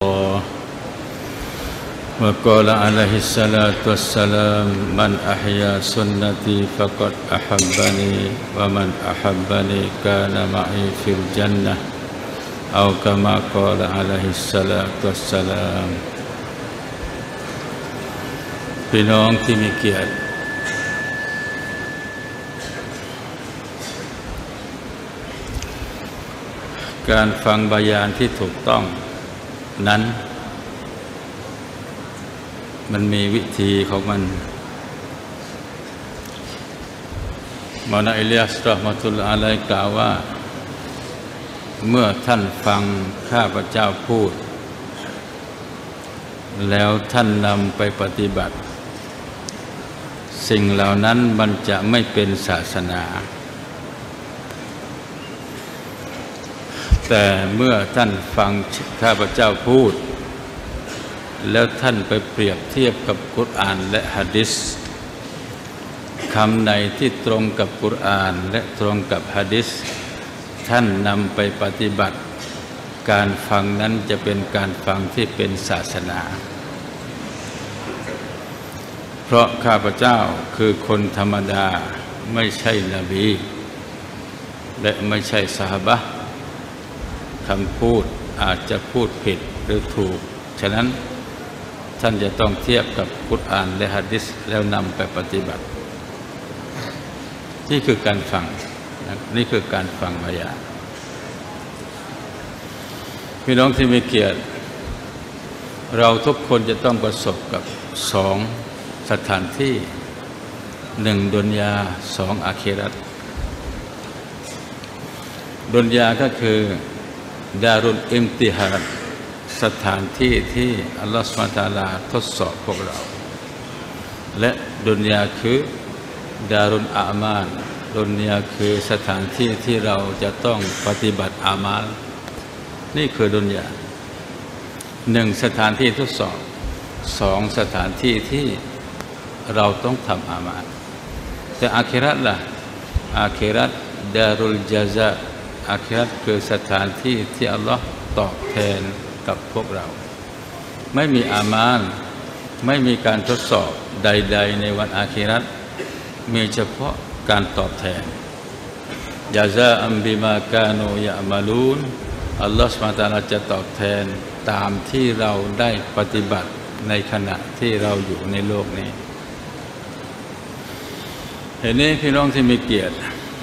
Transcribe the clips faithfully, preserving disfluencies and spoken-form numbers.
وقال عليه الصلاة والسلام من أحيا سنتي فقد أحبني ومن أحبني كان معي في الجنة أو كما قال عليه الصلاة والسلام พี่น้องที่มีเกียรติการฟังบายานที่ถูกต้องนั้นมันมีวิธีของมันมอนาอิลียสรอห์มะตุลลอฮ์อะลัยฮิกล่าวว่าเมื่อท่านฟังข้าพเจ้าพูดแล้วท่านนำไปปฏิบัติสิ่งเหล่านั้นมันจะไม่เป็นศาสนาแต่เมื่อท่านฟังข้าพเจ้าพูดแล้วท่านไปเปรียบเทียบกับกุรอานและหะดีษคำไหนที่ตรงกับกุรอานและตรงกับหะดีษท่านนำไปปฏิบัติการฟังนั้นจะเป็นการฟังที่เป็นศาสนาเพราะข้าพเจ้าคือคนธรรมดาไม่ใช่นบีและไม่ใช่ซอฮาบะห์คำพูดอาจจะพูดผิดหรือถูกฉะนั้นท่านจะต้องเทียบกับกุรอานและหะดีษแล้วนำไปปฏิบัตินี่คือการฟังนี่คือการฟังบายานพี่น้องที่มีเกียรติเราทุกคนจะต้องประสบกับสองสถานที่หนึ่งดุนยาสองอาคิเราะห์ดุนยาก็คือดารุลอิมติฮานสถานที่ที่อัลลอฮฺซุบฮานะฮูวะตะอาลาทดสอบพวกเราและดุนยาคือดารุลอามาลดุนยาคือสถานที่ที่เราจะต้องปฏิบัติอามัลนี่คือดุนยาหนึ่งสถานที่ทดสอบสองสถานที่ที่เราต้องทำอามัลแต่อาคิเราะห์ล่ะอาคิเราะห์ดารุลญะซาอาคิเราะห์คือสถานที่ที่อัลลอฮ์ตอบแทนกับพวกเราไม่มีอามัลไม่มีการทดสอบใดๆในวันอาคิเราะห์มีเฉพาะการตอบแทนญะซาอัมบิมากานูยะมะลูนอัลลอฮฺซุบฮานะฮูวะตะอาลาจะตอบแทนตามที่เราได้ปฏิบัติในขณะที่เราอยู่ในโลกนี้เห็นนี้พี่น้องที่มีเกียรติ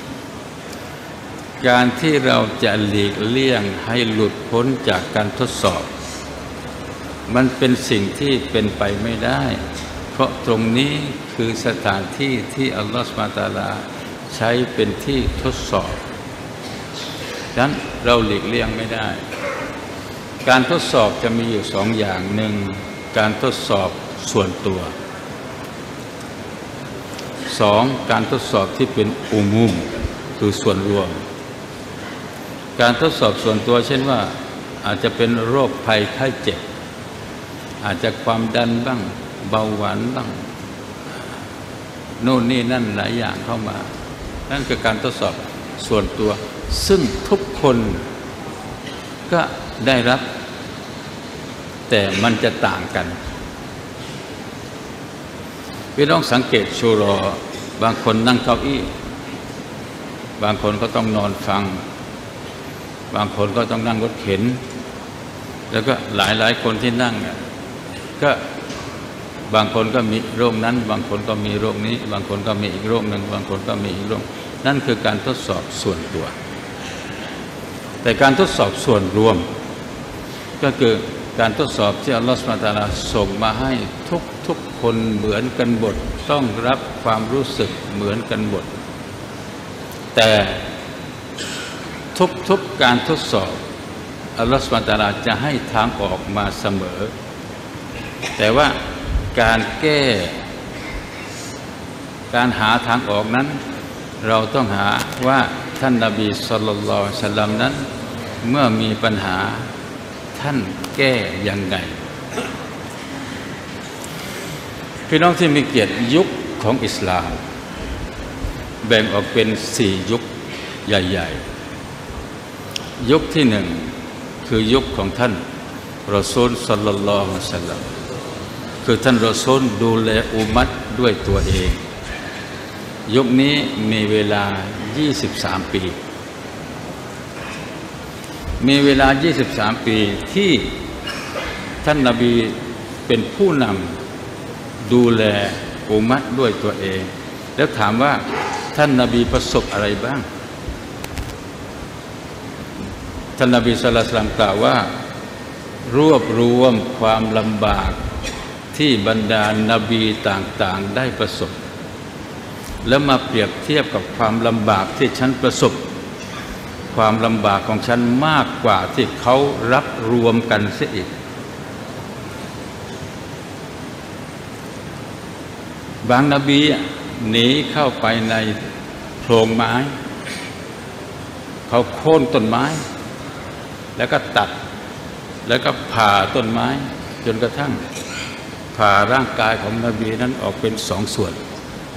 การที่เราจะหลีกเลี่ยงให้หลุดพ้นจากการทดสอบมันเป็นสิ่งที่เป็นไปไม่ได้เพราะตรงนี้คือสถานที่ที่อัลลอฮฺซุบฮานะฮูวะตะอาลาใช้เป็นที่ทดสอบฉะนั้นเราหลีกเลี่ยงไม่ได้การทดสอบจะมีอยู่สองอย่างหนึ่งการทดสอบส่วนตัวสองการทดสอบที่เป็นอุมุมคือส่วนรวมการทดสอบส่วนตัวเช่นว่าอาจจะเป็นโรคภัยไข้เจ็บอาจจะความดันบ้างเบาหวานบ้างโน่นนี่นั่นหลายอย่างเข้ามานั่นคือการทดสอบส่วนตัวซึ่งทุกคนก็ได้รับแต่มันจะต่างกันพี่น้องสังเกตชูรอบางคนนั่งเก้าอี้บางคนก็ต้องนอนฟังบางคนก็ต้องนั่งรถเข็นแล้วก็หลายๆคนที่นั่งเนี่ยก็บางคนก็มีโรคนั้นบางคนก็มีโรคนี้บางคนก็มีอีกโรคหนึ่งบางคนก็มีอีกโรคนั่นคือการทดสอบส่วนตัวแต่การทดสอบส่วนรวมก็คือการทดสอบที่อัลลอฮฺซุบฮานะฮูวะตะอาลาส่งมาให้ทุกทุกคนเหมือนกันหมดต้องรับความรู้สึกเหมือนกันหมดแต่ทุกทุกการทดสอบอัลลอฮฺซุบฮานะฮูวะตะอาลาจะให้ทางออกมาเสมอแต่ว่าการแก้การหาทางออกนั้นเราต้องหาว่าท่านนบีศ็อลลัลลอฮุอะลัยฮิวะซัลลัมนั้นเมื่อมีปัญหาท่านแก้ยังไงพี่น้องที่มีเกียรติยุคของอิสลามแบ่งออกเป็นสี่ยุคใหญ่ๆยุคที่หนึ่งคือยุคของท่านรอซูลศ็อลลัลลอฮุอะลัยฮิวะซัลลัมคือท่านรอซูลดูแลอุมมะฮ์ด้วยตัวเองยุคนี้มีเวลายี่สิบสามปีมีเวลายี่สิบสามปีที่ท่านนบีเป็นผู้นำดูแลอุมมะฮ์ด้วยตัวเองแล้วถามว่าท่านนบีประสบอะไรบ้างท่านนบีศ็อลลัลลอฮุอะลัยฮิวะซัลลัมกล่าวว่ารวบรวมความลำบากที่บรรดานบีต่างๆได้ประสบแล้วมาเปรียบเทียบกับความลำบากที่ฉันประสบความลำบากของฉันมากกว่าที่เขารับรวมกันเสียอีกบางนบีหนีเข้าไปในโพรงไม้เขาโค่นต้นไม้แล้วก็ตัดแล้วก็ผ่าต้นไม้จนกระทั่งผ่าร่างกายของนบีนั้นออกเป็นสองส่วน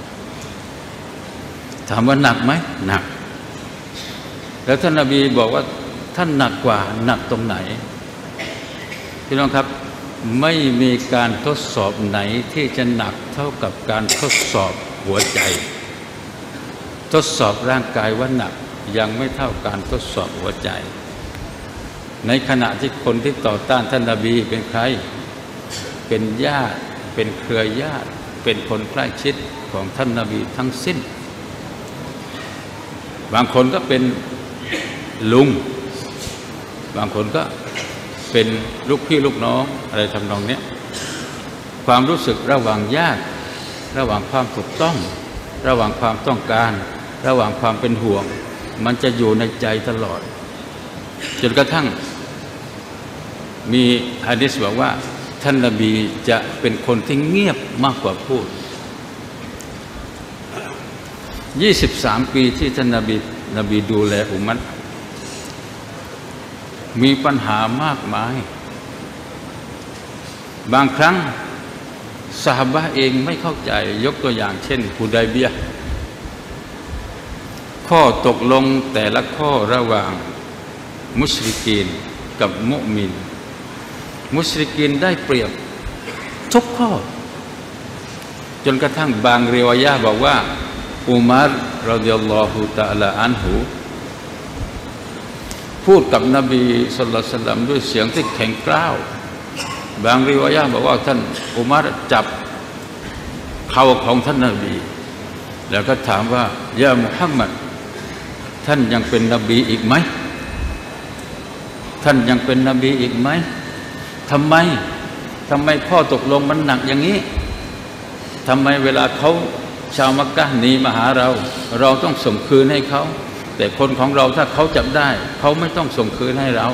ถามว่าหนักไหมหนักแล้วท่านนบีบอกว่าท่านหนักกว่าหนักตรงไหนพี่น้องครับไม่มีการทดสอบไหนที่จะหนักเท่ากับการทดสอบหัวใจทดสอบร่างกายว่าหนักยังไม่เท่าการทดสอบหัวใจในขณะที่คนที่ต่อต้านท่านนบีเป็นใครเป็นญาติเป็นเครือญาติเป็นคนใกล้ชิดของท่านนบีทั้งสิ้นบางคนก็เป็นลุงบางคนก็เป็นลูกพี่ลูกน้องอะไรทำนองนี้ความรู้สึกระหว่างญาติระหว่างความถูกต้องระหว่างความต้องการระหว่างความเป็นห่วงมันจะอยู่ในใจตลอดจนกระทั่งมีหะดีษบอกว่าท่านนบีจะเป็นคนที่เงียบมากกว่าพูดยี่สิบสามปีที่ท่านนบีนบีดูแลอุมมะฮ์มีปัญหามากมายบางครั้งซอฮาบะห์เองไม่เข้าใจยกตัวอย่างเช่นฮุดัยบียะห์ข้อตกลงแต่ละข้อระหว่างมุชริกีนกับมุมินมุชริกีนได้เปรียบทุกข้อจนกระทั่งบางริวายะห์บอกว่าอุมัรรอฎิยัลลอฮุตะอาลาอันฮุพูดกับนบีศ็อลลัลลอฮุอะลัยฮิวะซัลลัมด้วยเสียงที่แข็งกร้าวบางริวายะห์บอกว่าท่านอุมัรจับเข่าของท่านนบีแล้วก็ถามว่ายามุฮัมมัดท่านยังเป็นนบีอีกไหมท่านยังเป็นนบีอีกไหมทำไมทำไมข้อตกลงมันหนักอย่างนี้ทำไมเวลาเขาชาวมักกะฮ์หนีมาหาเราเราต้องส่งคืนให้เขาแต่คนของเราถ้าเขาจับได้เขาไม่ต้องส่งคืนให้เรา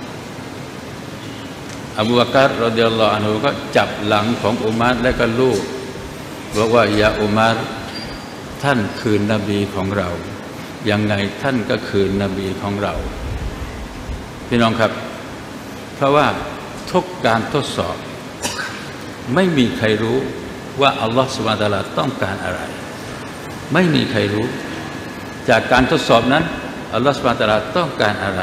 อบูบักรรอฎิยัลลอฮุอันฮุก็จับหลังของอุมัรและก็ลูกบอกว่ายาอุมัรท่านคืนนบีของเรายังไงท่านก็คืนนบีของเราพี่น้องครับเพราะว่าทุกการทดสอบไม่มีใครรู้ว่าอัลลอฮฺซุบฮานะฮูวะตะอาลาต้องการอะไรไม่มีใครรู้จากการทดสอบนั้นอัลลอฮฺซุบฮานะฮูวะตะอาลาต้องการอะไร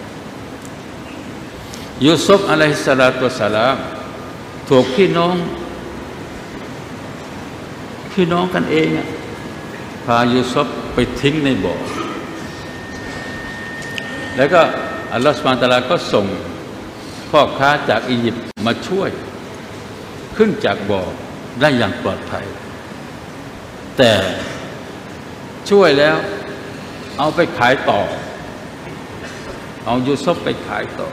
ยูซุฟอะลัยฮิสสลาตุวัสสลามถูกพี่น้องพี่น้องกันเองพายูซุฟไปทิ้งในบ่อแล้วก็อัลลอฮฺซุบฮานะฮูวะตะอาลาก็ส่งพ่อค้าจากอียิปต์มาช่วยขึ้นจากบ่อได้อย่างปลอดภัยแต่ช่วยแล้วเอาไปขายต่อเอายูซุฟไปขายต่อ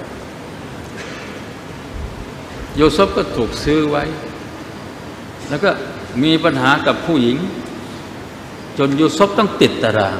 ยูซุฟก็ถูกซื้อไว้แล้วก็มีปัญหากับผู้หญิงจนยูซุฟต้องติดตาราง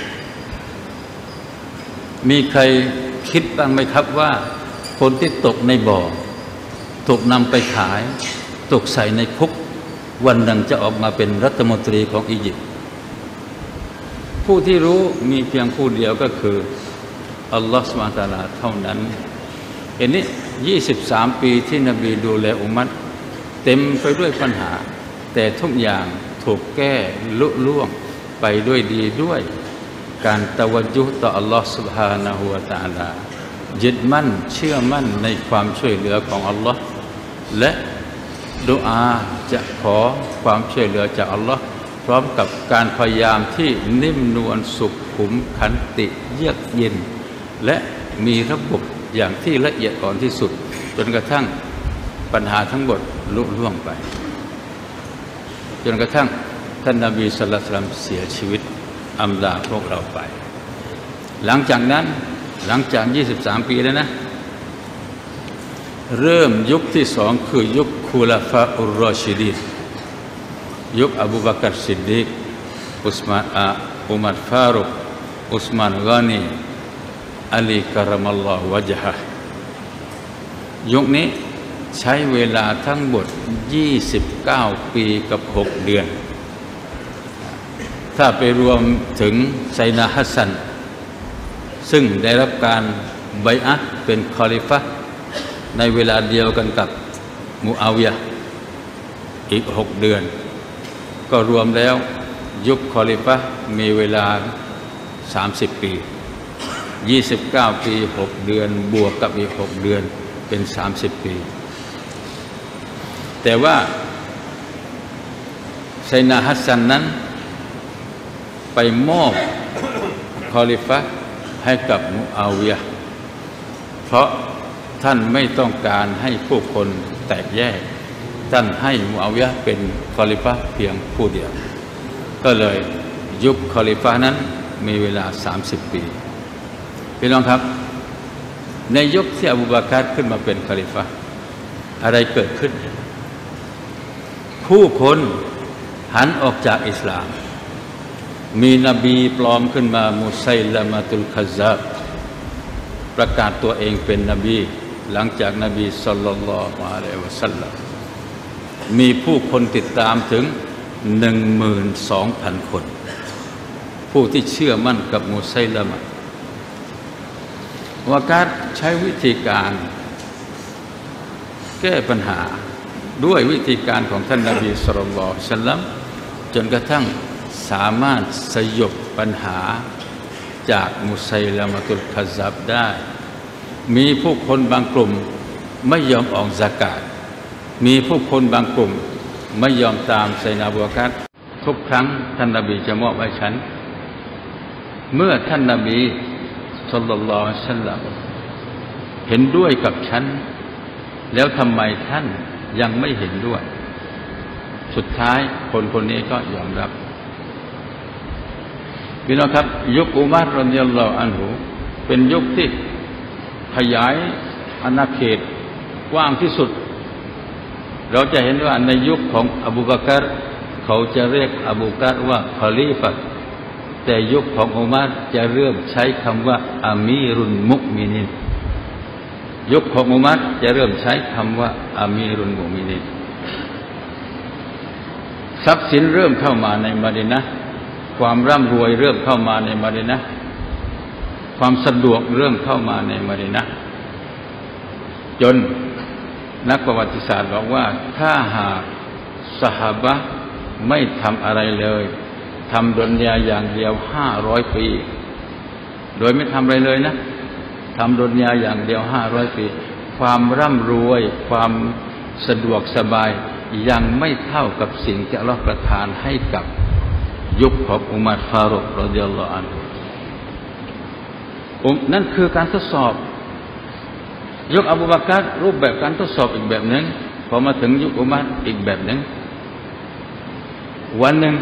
มีใครคิดบ้างไหมครับว่าคนที่ตกในบ่อถูกนำไปขายตกใส่ในคุกวันหนึ่งจะออกมาเป็นรัฐมนตรีของอียิปต์ผู้ที่รู้มีเพียงผู้เดียวก็คืออัลลอฮฺซุบฮานะฮูวะตะอาลาเท่านั้นเห็นนี้ยี่สิบสามปีที่นบีดูแลอุมมะฮ์เต็มไปด้วยปัญหาแต่ทุกอย่างถูกแก้ลุล่วงไปด้วยดีด้วยการตะวัจจุฮ์ต่ออัลลอฮฺซุบฮานะฮูวะตะอาลายึดมั่นเชื่อมั่นในความช่วยเหลือของอัลลอฮ์และดุอาจะขอความช่วยเหลือจากอัลลอฮ์พร้อมกับการพยายามที่นิ่มนวลสุขุมขันติเยือกเย็นและมีระบบอย่างที่ละเอียดอ่อนที่สุดจนกระทั่งปัญหาทั้งหมดลุล่วงไปจนกระทั่งท่านนบีศ็อลลัลลอฮุอะลัยฮิวะซัลลัมเสียชีวิตอำลาพวกเราไปหลังจากนั้นหลังจากยี่สิบสามปีแล้วนะเริ่มยุคที่สองคือยุคคุลาฟาอุรรอชิดีนยุคอบูบักรซิดดีกอุสมานอาอุมัรฟารุกอุสมานกานีอาลีกะรมัลลอฮุวะจฮะห์ยุคนี้ใช้เวลาทั้งหมดยี่สิบเก้าปีกับหกเดือนถ้าไปรวมถึงไซนาฮัสซันซึ่งได้รับการบัยอะห์เป็นคอลิฟะห์ในเวลาเดียวกันกับมุอาวิยะห์อีกหกเดือนก็รวมแล้วยุคคอลิฟะห์มีเวลาสามสิบปียี่สิบเก้าปีหกเดือนบวกกับอีกหกเดือนเป็นสามสิบปีแต่ว่าไซนาฮัสซันนั้นไปมอบคอลิฟะห์ให้กับมุอาวิยะห์เพราะท่านไม่ต้องการให้ผู้คนแตกแยกท่านให้มุอาวิยะห์เป็นคอลิฟะห์เพียงผู้เดียวก็เลยยุคคอลิฟะห์นั้นมีเวลาสามสิบปีพี่น้องครับในยุคที่อบูบักรขึ้นมาเป็นคอลิฟะห์อะไรเกิดขึ้นผู้คนหันออกจากอิสลามมีนบีปลอมขึ้นมามุไซลามะตุลคัซซาบประกาศตัวเองเป็นนบีหลังจากนบีศ็อลลัลลอฮุอะลัยฮิวะซัลลัมมีผู้คนติดตามถึง หนึ่งหมื่นสองพัน คนผู้ที่เชื่อมั่นกับมุไซลามะวะกาดใช้วิธีการแก้ปัญหาด้วยวิธีการของท่านนบีศ็อลลัลลอฮุอะลัยฮิวะซัลลัมจนกระทั่งสามารถสยบปัญหาจากมุไซลามะตุลคัซซาบได้มีผู้คนบางกลุ่มไม่ยอมออกซะกาตมีผู้คนบางกลุ่มไม่ยอมตามไซนาบูบักรทุกครั้งท่านนบีจะมอบให้ฉันเมื่อท่านนบีศ็อลลัลลอฮุอะลัยฮิวะซัลลัมเห็นด้วยกับฉันแล้วทำไมท่านยังไม่เห็นด้วยสุดท้ายคนคนนี้ก็ยอมรับพี่น้องครับยุคอุมัรรอฎิยัลลอฮุอันฮุเป็นยุคที่ขยายอาณาเขตกว้างที่สุดเราจะเห็นว่าในยุคของอบูบักรเขาจะเรียกอบูบักรว่าคอลีฟะห์แต่ยุคของอุมัรจะเริ่มใช้คำว่าอามีรุลมุมินีนยุคของอุมัรจะเริ่มใช้คำว่าอามีรุลมุมินีนทรัพย์สินเริ่มเข้ามาในมะดีนะห์ความร่ำรวยเริ่มเข้ามาในมะดีนะห์ความสะดวกเริ่มเข้ามาในมะดีนะห์จนนักประวัติศาสตร์บอกว่าถ้าหากซอฮาบะห์ไม่ทำอะไรเลยทำดุนยาอย่างเดียวห้าร้อยปีโดยไม่ทำอะไรเลยนะทำดุนยาอย่างเดียวห้าร้อยปีความร่ำรวยความสะดวกสบายยังไม่เท่ากับสิ่งที่อัลเลาะห์ประทานให้กับยุคของอุมัรฟารุกรอฎิยัลลอฮุอันฮุนั่นคือการทดสอบยุคอบูบักรรูปแบบการทดสอบอีกแบบหนึ่งพอมาถึงยุคอุมัรอีกแบบหนึ่งวันหนึ่ง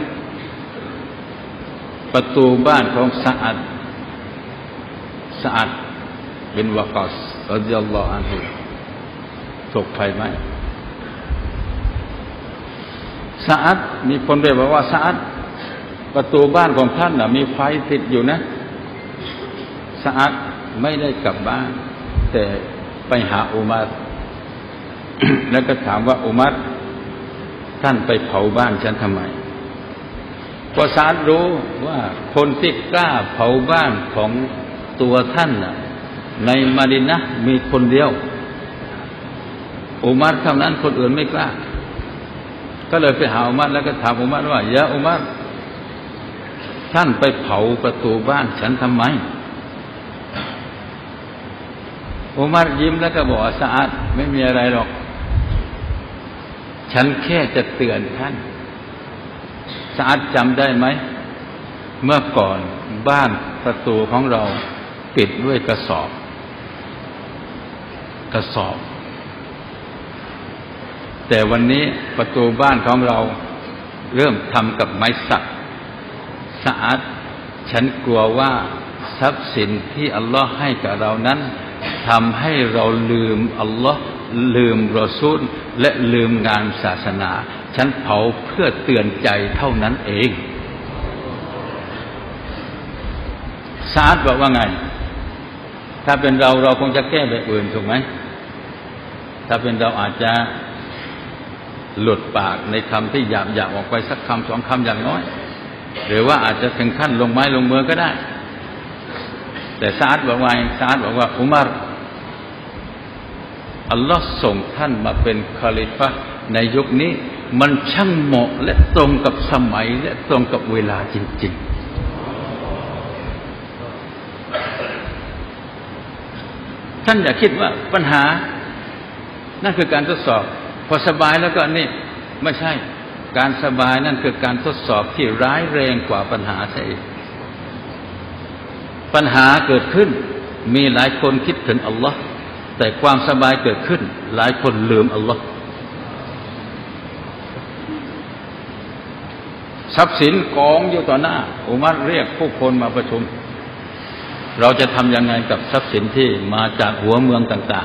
ประตูบ้านของซะอัดซะอัดบินวะกอสรอฎิยัลลอฮุอันฮุถูกไฟไหม้ซะอัดมีคนเรียกว่าซะอัดประตูบ้านของท่านน่ะมีไฟติดอยู่นะซะอัดไม่ได้กลับบ้านแต่ไปหาอุมัร แล้วก็ถามว่าอุมัรท่านไปเผาบ้านฉันทำไมเพราะซะอัดรู้ว่าคนที่กล้าเผาบ้านของตัวท่านน่ะในมะดีนะห์มีคนเดียวอุมัรเท่านั้นคนอื่นไม่กล้าก็เลยไปหาอุมัรแล้วก็ถามอุมัรว่ายะอุมัรท่านไปเผาประตูบ้านฉันทำไมอุมัรยิ้มแล้วก็บอกซะอาดไม่มีอะไรหรอกฉันแค่จะเตือนท่านซะอาดจำได้ไหมเมื่อก่อนบ้านประตูของเราปิดด้วยกระสอบกระสอบแต่วันนี้ประตูบ้านของเราเริ่มทำกับไม้สักซะอาดฉันกลัวว่าทรัพย์สินที่อัลลอฮ์ให้กับเรานั้นทำให้เราลืมอัลลอฮ์ลืมรอซูลและลืมงานศาสนาฉันเผาเพื่อเตือนใจเท่านั้นเองซาดบอกว่าไงถ้าเป็นเราเราคงจะแก้แบบอื่นถูกไหมถ้าเป็นเราอาจจะหลุดปากในคำที่หยาบหยาบออกไปสักคำสองคำอย่างน้อยหรือว่าอาจจะถึงขั้นลงไม้ลงมือก็ได้แต่ซาดบอกว่าซาดบอกว่าอุมัรอัลลอฮ์ส่งท่านมาเป็นคอลิฟะห์ในยุคนี้มันช่างเหมาะและตรงกับสมัยและตรงกับเวลาจริงๆท่านอย่าคิดว่าปัญหานั่นคือการทดสอบพอสบายแล้วก็นี่ไม่ใช่การสบายนั่นคือการทดสอบที่ร้ายแรงกว่าปัญหาซะอีกปัญหาเกิดขึ้นมีหลายคนคิดถึงอัลลอฮ์แต่ความสบายเกิดขึ้นหลายคนลืมอัลลอฮ์ทรัพย์สินกองอยู่ต่อหน้าอุมัรเรียกผู้คนมาประชุมเราจะทำยังไงกับทรัพย์สินที่มาจากหัวเมืองต่าง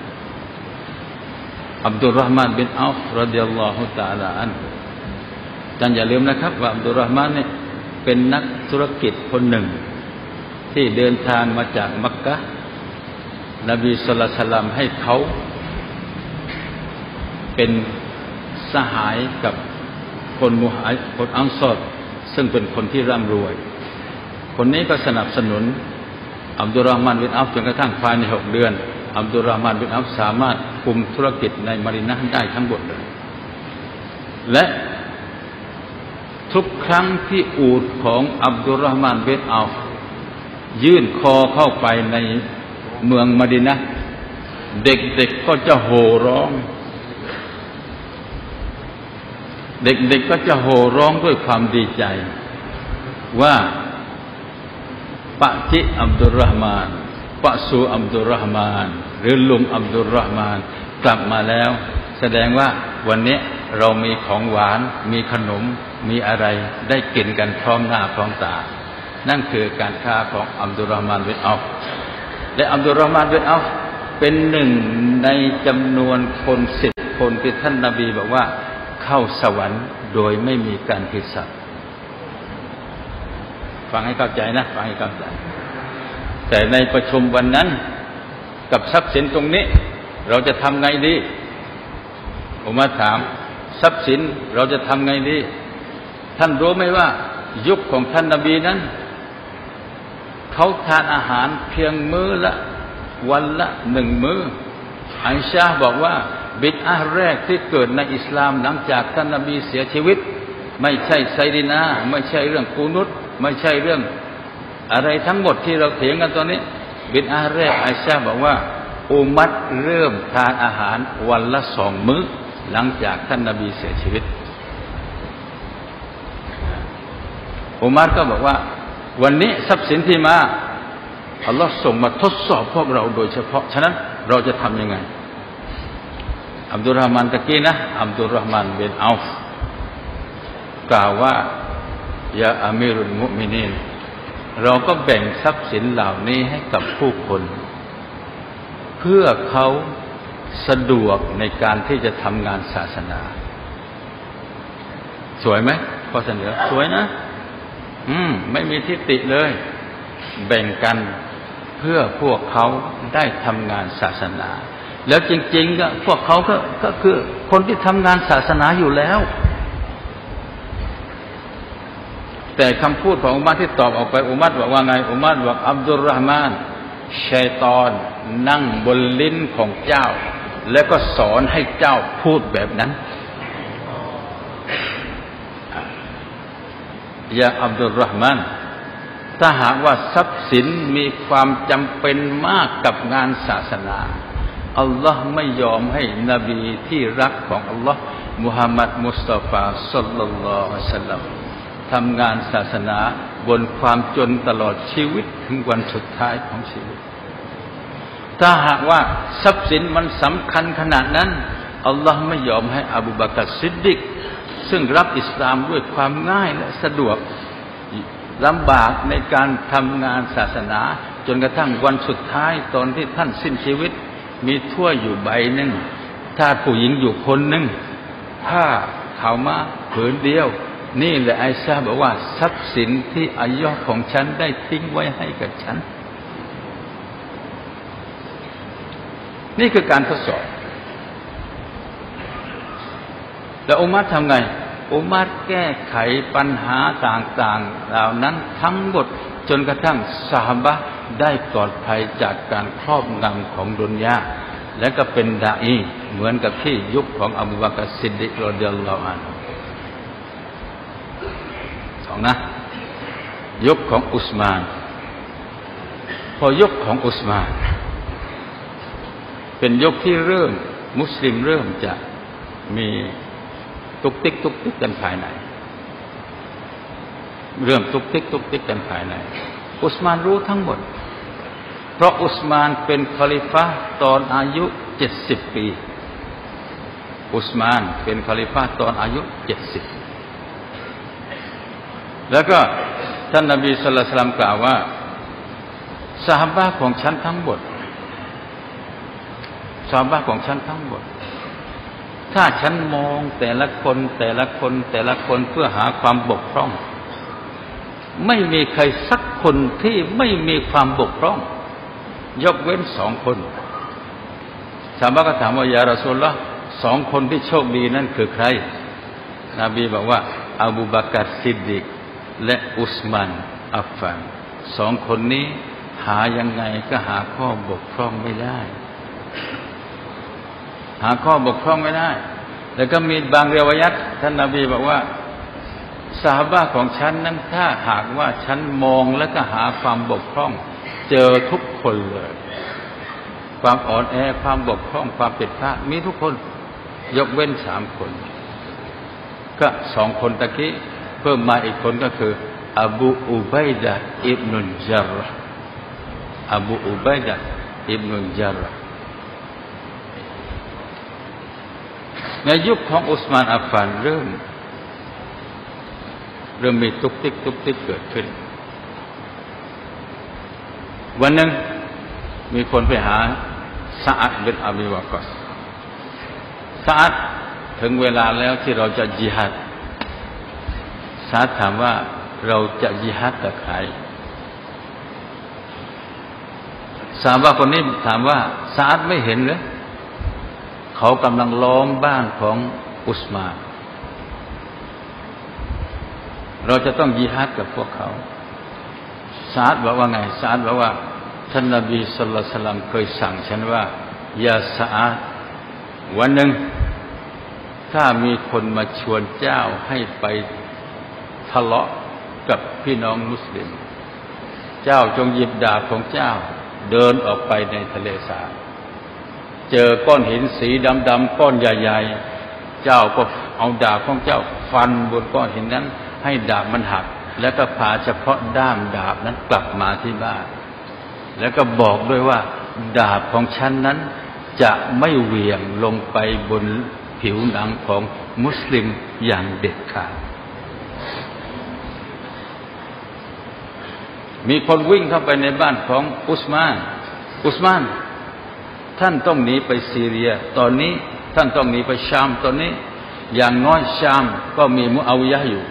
ๆอับดุลรอห์มานบินอัฟรอฎิยัลลอฮุตะอาลาอันฮุท่านอย่าลืมนะครับว่าอับดุลรอห์มานเนี่ยเป็นนักธุรกิจคนหนึ่งที่เดินทางมาจากมักกะฮ์นบีศ็อลลัลลอฮุอะลัยฮิวะซัลลัมให้เขาเป็นสหายกับคนมุฮัจญ์คนอันซอรซึ่งเป็นคนที่ร่ำรวยคนนี้ก็สนับสนุนอับดุลรอห์มานบินอัฟจนกระทั่งภายในหกเดือนอับดุลรอห์มานบินอัฟสามารถคุมธุรกิจในมะดีนะห์ได้ทั้งหมดเลยและทุกครั้งที่อูฐของอับดุลรอห์มานบินอัฟยื่นคอเข้าไปในเมืองมะดีนะห์เด็กๆก็จะโห่ร้องเด็กๆก็จะโห่ร้องด้วยความดีใจว่าปะจิอับดุลรอห์มานปะซูอับดุลรอห์มานหรือลุงอับดุลรอห์มานกลับมาแล้วแสดงว่าวันนี้เรามีของหวานมีขนมมีอะไรได้กินกันพร้อมหน้าพร้อมตานั่นคือการค้าของอับดุลรอห์มานบินอัฟและอับดุลรอห์มานบินอัฟเป็นหนึ่งในจำนวนคนสิบคนที่ท่านนบีบอกว่าเข้าสวรรค์โดยไม่มีการฮิซาบฟังให้เข้าใจนะฟังให้เข้าใจแต่ในประชุมวันนั้นกับทรัพย์สินตรงนี้เราจะทำไงดีอุมัรถามทรัพย์สินเราจะทำไงดีท่านรู้ไหมว่ายุคของท่านนบีนั้นเขาทานอาหารเพียงมื้อละวันละหนึ่งมื้ออิชาบอกว่าบิดอะห์แรกที่เกิดในอิสลามหลังจากท่านนบีเสียชีวิตไม่ใช่ไซดีนาไม่ใช่เรื่องกูนุตไม่ใช่เรื่องอะไรทั้งหมดที่เราเถียงกันตอนนี้บิดอะห์แรกอิชาบอกว่าอุมัตเริ่มทานอาหารวันละสองมื้อหลังจากท่านนบีเสียชีวิตอุมัรก็บอกว่าวันนี้ทรัพย์สินที่มาอัลลอฮ์ส่งมาทดสอบพวกเราโดยเฉพาะฉะนั้นเราจะทำยังไงอับดุลรอห์มานตะกี้นะอับดุลรอห์มานบินอัฟกล่าวว่ายาอามีรุลมุมินีนเราก็แบ่งทรัพย์สินเหล่านี้ให้กับผู้คนเพื่อเขาสะดวกในการที่จะทำงานศาสนาสวยไหมข้อเสนอสวยนะอืมไม่มีทิฏฐิเลยแบ่งกันเพื่อพวกเขาได้ทำงานศาสนาแล้วจริงๆก็พวกเขาก็ก็คือคนที่ทำงานศาสนาอยู่แล้วแต่คำพูดของอุมัรที่ตอบออกไปอุมัรบอกว่าไงอุมัรบอกอับดุลรอห์มานชัยฏอนนั่งบนลิ้นของเจ้าแล้วก็สอนให้เจ้าพูดแบบนั้นยาอับดุลรอห์มานถ้าหากว่าทรัพย์สินมีความจำเป็นมากกับงานศาสนาอัลลอฮ์ไม่ยอมให้นบีที่รักของอัลลอฮ์มุฮัมมัดมุสตอฟาศ็อลลัลลอฮุอะลัยฮิวะซัลลัมทำงานศาสนาบนความจนตลอดชีวิตถึงวันสุดท้ายของชีวิตถ้าหากว่าทรัพย์สินมันสำคัญขนาดนั้นอัลลอฮ์ไม่ยอมให้อบูบักรซิดดิกซึ่งรับอิสลามด้วยความง่ายและสะดวกลำบากในการทำงานศาสนาจนกระทั่งวันสุดท้ายตอนที่ท่านสิ้นชีวิตมีถ้วยอยู่ใบหนึ่งถ้าผู้หญิงอยู่คนหนึ่งผ้าขาวม้าผืนเดียวนี่แหละไอซาบอกว่าทรัพย์สินที่อัลลอฮ์ของฉันได้ทิ้งไว้ให้กับฉันนี่คือการทดสอบแล้วอุมัรทำไงอุมัรแก้ไขปัญหาต่างๆเหล่านั้นทั้งหมดจนกระทั่งซอฮาบะห์ได้ปลอดภัยจากการครอบงำของดุนยาและก็เป็นดาอีเหมือนกับที่ยุคของอบูบักรซิดดิกรอฎิยัลลอฮุอันฮุสองนะยุคของอุสมานพอยุคของอุสมานเป็นยุคที่เริ่มมุสลิมเริ่มจะมีตุกติกตุกติกกันภายในเริ่มตุกติกตุกติกกันภายในอุสมานรู้ทั้งหมดเพราะอุสมานเป็นคอลิฟะห์ตอนอายุเจ็ดสิบปีอุสมานเป็นคอลิฟะห์ตอนอายุเจ็ดสิบแล้วก็ท่านนบีศ็อลลัลลอฮุอะลัยฮิวะซัลลัมกล่าวว่าซอฮาบะห์ของฉันทั้งหมดซอฮาบะห์ของฉันทั้งหมดถ้าฉันมองแต่ละคนแต่ละคนแต่ละคนเพื่อหาความบกพร่องไม่มีใครสักคนที่ไม่มีความบกพร่องยกเว้นสองคนซอฮาบะห์ก็ถามว่ายารอซูลุลลอฮ์สองคนที่โชคดีนั่นคือใครนบีบอกว่าอบูบักรซิดดิกและอุสมานอัฟฟานสองคนนี้หายังไงก็หาข้อบกพร่องไม่ได้หาข้อบกพร่องไม่ได้แล้วก็มีบางริวายัตท่านนบีบอกว่าซอฮาบะห์ของฉันนั้นถ้าหากว่าฉันมองแล้วก็หาความบกพร่องเจอทุกคนเลยความอ่อนแอความบกพร่องความผิดพลาดมีทุกคนยกเว้นสามคนก็สองคนตะกี้เพิ่มมาอีกคนก็คืออบูอุบัยดะห์อิบนุลญารรห์อบูอุบัยดะห์อิบนุลญารรห์ในยุคของอุสมานอัฟฟานเริ่มเริ่มมีตุกติกตุกติกเกิดขึ้นวันหนึ่งมีคนไปหาซะอัดบินอบีวะกอซซะอัดถึงเวลาแล้วที่เราจะญิฮาดซะอัดถามว่าเราจะญิฮาดกับใครซอฮาบะห์คนนี้ถามว่าซะอัดไม่เห็นเหรอเขากำลังล้อมบ้านของอุสมานเราจะต้องญิฮาดกับพวกเขาซะอัดบอกว่าไงซะอัดบอกว่าท่านนบีศ็อลลัลลอฮุอะลัยฮิวะซัลลัมเคยสั่งฉันว่ายาซะอัดวันหนึ่งถ้ามีคนมาชวนเจ้าให้ไปทะเลาะกับพี่น้องมุสลิมเจ้าจงหยิบดาบของเจ้าเดินออกไปในทะเลสาบเจอก้อนหินสีดำๆก้อนใหญ่ๆเจ้าก็เอาดาบของเจ้าฟันบนก้อนหินนั้นให้ดาบมันหักแล้วก็พาเฉพาะด้ามดาบนั้นกลับมาที่บ้านแล้วก็บอกด้วยว่าดาบของฉันนั้นจะไม่เหวี่ยงลงไปบนผิวหนังของมุสลิมอย่างเด็ดขาดมีคนวิ่งเข้าไปในบ้านของอุสมานอุสมานท่านต้องหนีไปซีเรียตอนนี้ท่านต้องหนีไปชามตอนนี้อย่างน้อยชามก็มีมุอาวิยะห์อยู่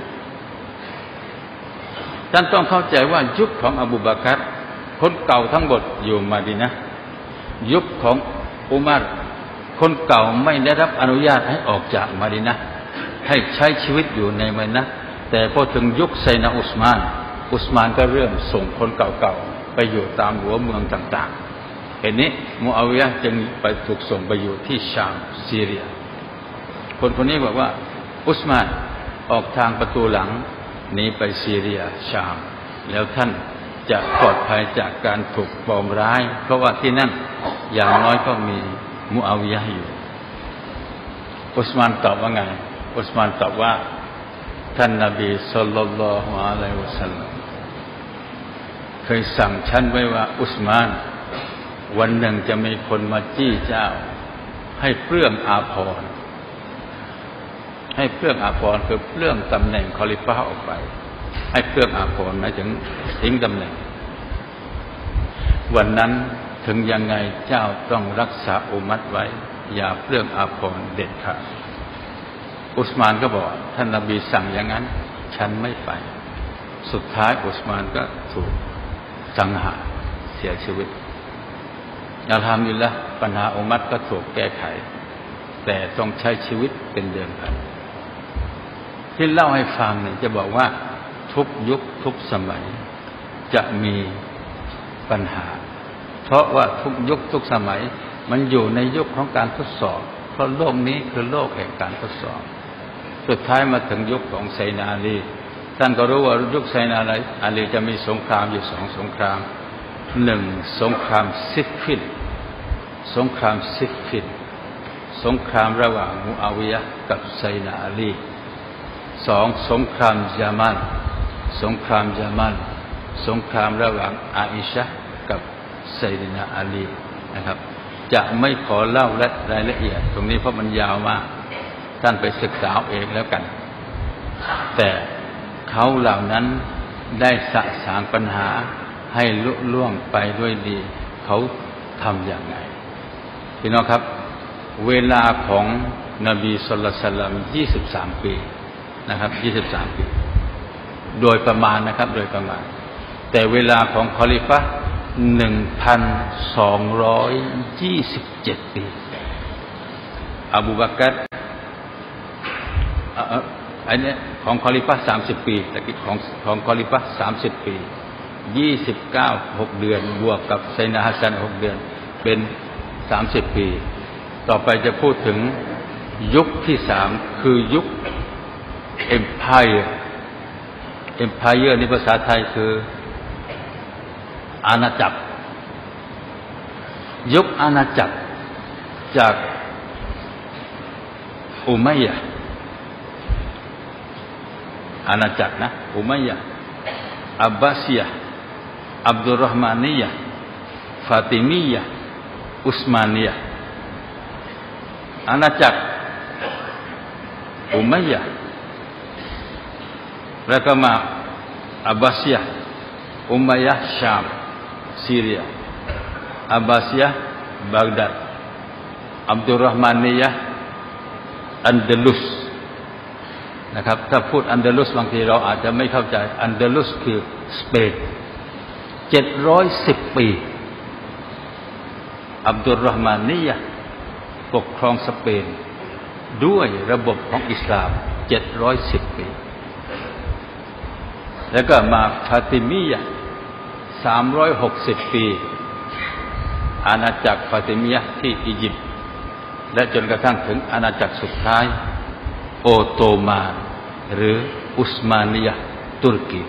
ท่านต้องเข้าใจว่ายุคของอบูบักรคนเก่าทั้งหมดอยู่มะดีนะห์ยุคของอุมัรคนเก่าไม่ได้รับอนุญาตให้ออกจากมะดีนะห์ให้ใช้ชีวิตอยู่ในมะดีนะห์แต่พอถึงยุคไซนะอุสมานอุสมานก็เริ่มส่งคนเก่าๆไปอยู่ตามหัวเมืองต่างๆเห็นนี้มุอาวิยะห์จึงไปถูกส่งไปอยู่ที่ชามซีเรียคนคนนี้บอกว่าอุสมานออกทางประตูหลังหนีไปซีเรียชามแล้วท่านจะปลอดภัยจากการถูกปองร้ายเพราะว่าที่นั่นอย่างน้อยก็มีมุอาวิยะห์อยู่อุสมานตอบว่าไงอุสมานตอบว่าท่านนบีศ็อลลัลลอฮุอะลัยฮิวะซัลลัมเคยสั่งฉันไว้ว่าอุสมานวันหนึ่งจะมีคนมาจี้เจ้าให้เปลื้องอาภรณ์ให้เปลื้องอาภรณ์คือเปลื้องตำแหน่งคอลิฟะห์ออกไปให้เปลื้องอาภรณ์หมายถึงทิ้งตำแหน่งวันนั้นถึงยังไงเจ้าต้องรักษาอุมัตไว้อย่าเปลื้องอาภรณ์เด็ดขาดอุสมานก็บอกท่านนบีสั่งอย่างนั้นฉันไม่ไปสุดท้ายอุสมานก็ถูกสังหารเสียชีวิตอัลฮัมดุลิลละห์ปัญหาอุมัตก็ถูกแก้ไขแต่ต้องใช้ชีวิตเป็นเดิมพันที่เล่าให้ฟังเนี่ยจะบอกว่าทุกยุคทุกสมัยจะมีปัญหาเพราะว่าทุกยุคทุกสมัยมันอยู่ในยุคของการทดสอบเพราะโลกนี้คือโลกแห่งการทดสอบสุดท้ายมาถึงยุคของไซนาอาลีท่านก็รู้ว่ายุคไซนาอาลีจะมีสงครามอยู่สองสงครามหนึ่งสงครามซิฟฟินสงครามซิฟฟินสงครามระหว่างมุอาวิยะห์กับไซนาอาลีสองสงครามยามันสงครามยามันสงครามระหว่างอาอิชะห์กับไซดินาอาลีนะครับจะไม่ขอเล่ารายละเอียดตรงนี้เพราะมันยาวมากท่านไปศึกษาเองแล้วกันแต่เขาเหล่านั้นได้สะสางปัญหาให้ลุล่วงไปด้วยดีเขาทำอย่างไรพี่น้องครับเวลาของนบีศ็อลลัลลอฮุอะลัยฮิวะซัลลัมยี่สิบสามปีนะครับยี่สิบสามปีโดยประมาณนะครับโดยประมาณแต่เวลาของคอลิฟะห์หนึ่งพันสองร้อยยี่สิบเจ็ดปีอบูบักรอันนี้ของคอลิฟะห์สามสิบปีแต่ของของคอลิฟะห์สามสิบปียี่สิบเก้า หกเดือนบวกกับไซนาฮัสซันหกเดือนเป็นสามสิบปีต่อไปจะพูดถึงยุคที่สามคือยุค Empire Empire ในภาษาไทยคืออาณาจักรยุคอาณาจักรจากอุมัยยะห์อาณาจักรนะอุมัยยะห์อับบาซียะห์อับดุลรอห์มานียะห์ฟาติมียะห์อุสมานียะห์อาณาจักรอุมัยยะห์แล้วก็มาอับบาซียะห์อุมัยยะห์ชามซีเรียอับบาซียะห์บางดัดอับดุลรอห์มานียะห์อันดาลุสนะครับถ้าพูดอันดาลุสบางทีเราอาจจะไม่เข้าใจอันดาลุสคือสเปนเจ็ดร้อยสิบปีอับดุลรอห์มานียะห์ปกครองสเปนด้วยระบบของอิสลามเจ็ดร้อยสิบปีแล้วก็มาฟาติมียะห์สามร้อยหกสิบปีอาณาจักรฟาติมียะห์ที่อียิปต์และจนกระทั่งถึงอาณาจักรสุดท้ายโอโตมานหรืออุสมานียะห์ตุรกี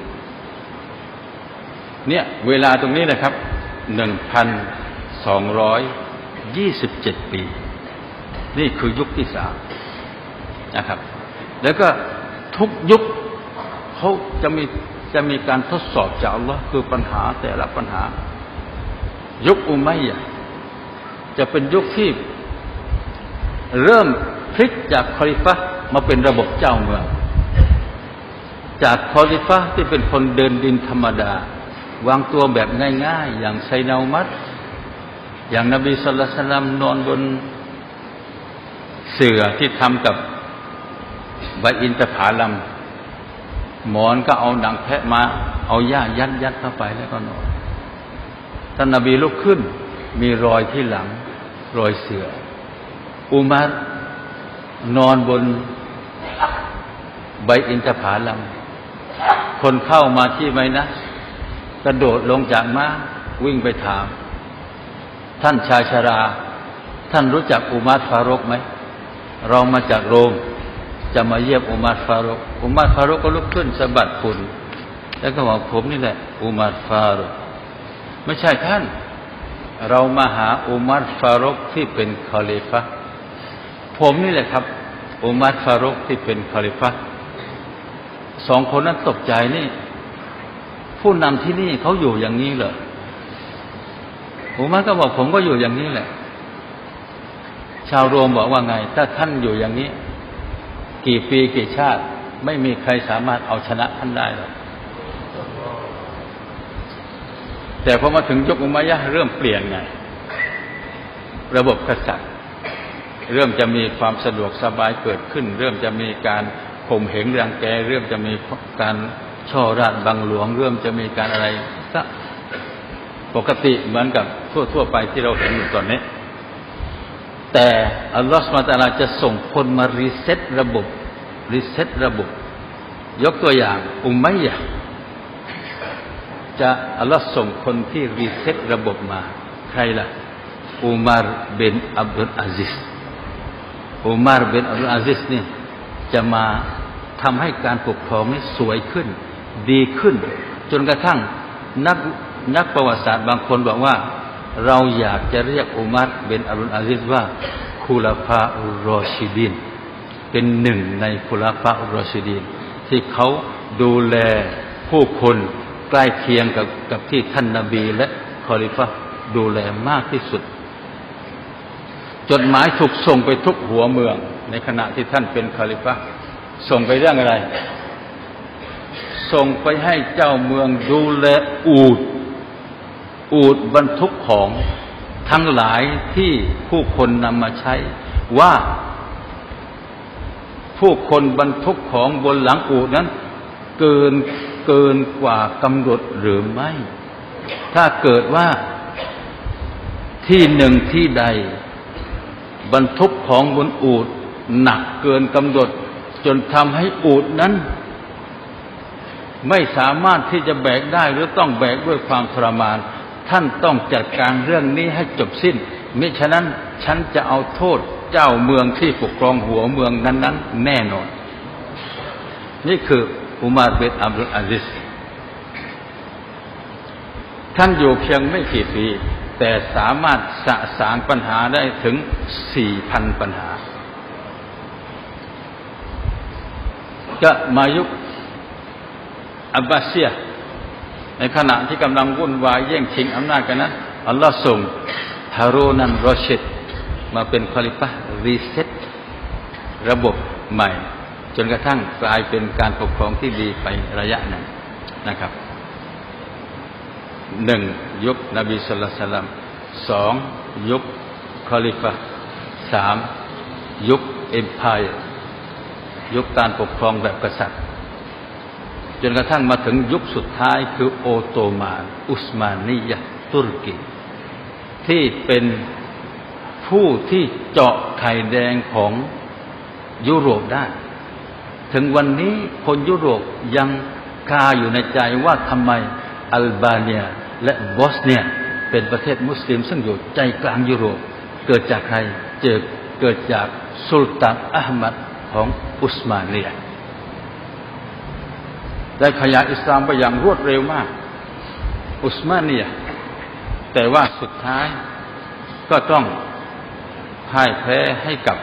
เนี่ยเวลาตรงนี้นะครับ หนึ่งพันสองร้อยยี่สิบเจ็ด ปีนี่คือยุคที่สามนะครับแล้วก็ทุกยุคเขาจะมีจะมีการทดสอบจากอัลเลาะห์คือปัญหาแต่ละปัญหายุคอุมัยยะห์จะเป็นยุคที่เริ่มพลิกจากคอลิฟะห์มาเป็นระบบเจ้าเมืองจากคอลิฟะห์ที่เป็นคนเดินดินธรรมดาวางตัวแบบง่ายๆอย่างไซนาอุมัรอย่างนบีศ็อลลัลลอฮุอะลัยฮิวะซัลลัมนอนบนเสื่อที่ทำกับใบอินทผลัมหมอนก็เอาหนังแพะมาเอาหญ้ายัดยัดเข้าไปแล้วก็นอนท่านนบีลุกขึ้นมีรอยที่หลังรอยเสืออุมัรนอนบนใบอินทผลัมคนเข้ามาที่ไมนะกระโดดลงจากม้าวิ่งไปถามท่านชายชราท่านรู้จักอุมัรฟารุกไหมเรามาจากโรมจะมาเยี่ยมอุมัรฟารุกอุมัรฟารุกก็ลุกขึ้นสะบัดฝุ่นแล้วก็บอกผมนี่แหละอุมัรฟารุกไม่ใช่ท่านเรามาหาอุมัรฟารุกที่เป็นคอลิฟะห์ผมนี่แหละครับอุมัรฟารุกที่เป็นคอลิฟะห์สองคนนั้นตกใจนี่ผู้นำที่นี่เขาอยู่อย่างนี้เหรออุมัรก็บอกผมก็อยู่อย่างนี้แหละชาวโรมบอกว่าไงถ้าท่านอยู่อย่างนี้กี่ปีกี่ชาติไม่มีใครสามารถเอาชนะท่านได้หรอกแต่พอมาถึงยุคอุมัยยะห์เริ่มเปลี่ยนไงระบบกษัตริย์เริ่มจะมีความสะดวกสบายเกิดขึ้นเริ่มจะมีการข่มเหงรังแกเริ่มจะมีการช่อราชบังหลวงเริ่มจะมีการอะไรซะปกติเหมือนกับทั่วๆไปที่เราเห็นอยู่ตอนนี้แต่อัลลอฮฺซุบฮานะฮูวะตะอาลาจะส่งคนมารีเซ็ตระบบรีเซ็ตระบบยกตัวอย่างอุมัยยะห์จะอัลลอฮฺส่งคนที่รีเซ็ตระบบมาใครล่ะอุมัรบินอับดุลอาซิซอุมัรบินอับดุลอาซิซนี่จะมาทำให้การปกครองนี้สวยขึ้นดีขึ้นจนกระทั่งนักนักประวัติศาสตร์บางคนบอกว่าเราอยากจะเรียกอุมัรบินอับดุลอาซิซว่าคุลาฟาอุรรอชิดีนเป็นหนึ่งในคุลาฟาอุรรอชิดีนที่เขาดูแลผู้คนใกล้เคียงกับกับที่ท่านนบีและคอลิฟะห์ดูแลมากที่สุดจดหมายถูกส่งไปทุกหัวเมืองในขณะที่ท่านเป็นคอลิฟะห์ส่งไปเรื่องอะไรส่งไปให้เจ้าเมืองดูแลอูฐอูฐบรรทุกของทั้งหลายที่ผู้คนนำมาใช้ว่าผู้คนบรรทุกของบนหลังอูฐนั้นเกินเกินกว่ากำหนดหรือไม่ถ้าเกิดว่าที่หนึ่งที่ใดบรรทุกของบนอูฐหนักเกินกำหนดจนทำให้อูฐนั้นไม่สามารถที่จะแบกได้หรือต้องแบกด้วยความทรมานท่านต้องจัดการเรื่องนี้ให้จบสิ้นมิฉะนั้นฉันจะเอาโทษเจ้าเมืองที่ปกครองหัวเมืองนั้นๆแน่นอนนี่คืออุมัรบินอับดุลอาซิซท่านอยู่เพียงไม่กี่ปีแต่สามารถสะสางปัญหาได้ถึง สี่พัน ปัญหาก็มายุคอับบาซียะห์ในขณะที่กำลังวุ่นวายแย่งชิงอำนาจกันนั้นอัลลอฮ์ส่งฮารูนันรอชิดมาเป็นคอลิฟะห์รีเซ็ตระบบใหม่จนกระทั่งกลายเป็นการปกครองที่ดีไประยะหนึ่งนะครับหนึ่งยุคนบีศ็อลลัลลอฮุอะลัยฮิวะซัลลัมสองยุคคอลิฟะห์สามยุคเอ็มไพร์ยุคการปกครองแบบกษัตริย์จนกระทั่งมาถึงยุคสุดท้ายคือโอตโตมันอุสมานียะห์ตุรกีที่เป็นผู้ที่เจาะไข่แดงของยุโรปได้ถึงวันนี้คนยุโรปยังคาอยู่ในใจว่าทำไมอัลบาเนียและบอสเนียเป็นประเทศมุสลิมซึ่งอยู่ใจกลางยุโรปเกิดจากใครเจอเกิดจากสุลต่านอะห์มัดของอุสมานียะห์ได้ขยายอิสลามไปอย่างรวดเร็วมากอุสมานียะห์แต่ว่าสุดท้ายก็ต้องพ่ายแพ้ให้กับ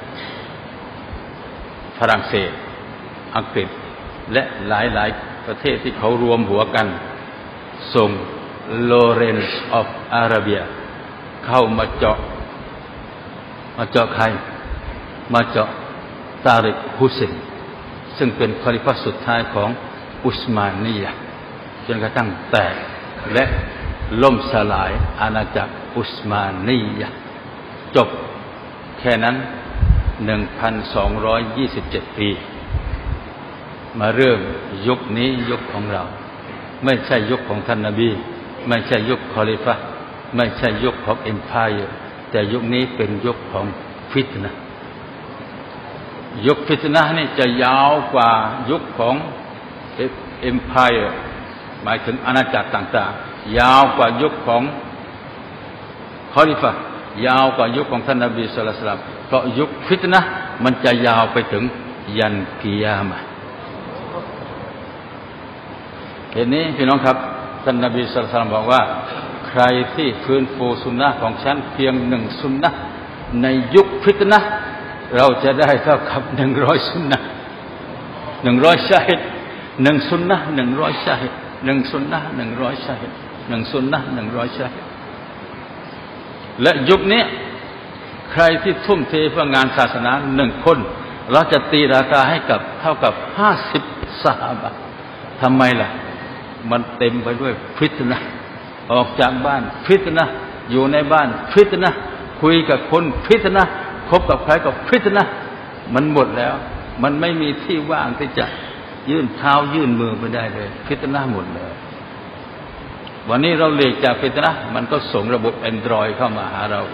ฝรั่งเศสอังกฤษและหลายๆประเทศที่เขารวมหัวกันส่งโลเรนซ์ออฟอาราเบียเข้ามาเจาะมาเจาะใครมาเจาะตาริกฮุเซนซึ่งเป็นคอลิฟะห์สุดท้ายของอุสมานียะห์จนกระทั่งแตกและล่มสลายอาณาจักรอุสมานียะห์จบแค่นั้น หนึ่งพันสองร้อยยี่สิบเจ็ด ปีมาเริ่มยุคนี้ยุคของเราไม่ใช่ยุคของท่านนบีไม่ใช่ยุคคอลิฟะห์ไม่ใช่ยุคของเอ็มไพร์แต่ยุคนี้เป็นยุคของฟิตนะห์ยุคฟิตนะห์นี่จะยาวกว่ายุคของเอ็มไพร์หมายถึงอาณาจักรต่างๆยาวกว่ายุคของคอลิฟะห์ยาวกว่ายุคของท่านนบีศ็อลลัลลอฮุอะลัยฮิวะซัลลัมเพราะยุคฟิตนะห์มันจะยาวไปถึงยันกิยามะห์เหตุนี้พี่น้องครับท่านนบีศ็อลลัลลอฮุอะลัยฮิวะซัลลัมบอกว่าใครที่ฟื้นฟูสุนนะของฉันเพียงหนึ่งสุนนะในยุคฟิตนะห์เราจะได้เท่ากับหนึ่งร้อยสุนนะหนึ่งร้อยชาฮิดหนึ่งสุนนะหนึ่งร้อยชาฮิดหนึ่งสุนนะหนึ่งร้อยชาฮิดหนึ่งสุนนะหนึ่งร้อยชาฮิดและยุคนี้ใครที่ทุ่มเทเพื่องานศาสนาหนึ่งคนเราจะตีราคาให้กับเท่ากับห้าสิบซอฮาบะห์ทำไมล่ะมันเต็มไปด้วยฟิตนะห์ออกจากบ้านฟิตนะห์อยู่ในบ้านฟิตนะห์คุยกับคนฟิตนะห์คบกับใครกับฟิตนะห์มันหมดแล้วมันไม่มีที่ว่างที่จะยื่นเท้ายื่นมือไปได้เลยฟิตนะห์หมดเลยวันนี้เราหลีกจากฟิตนะห์มันก็ส่งระบบ Android เข้ามาหาเรา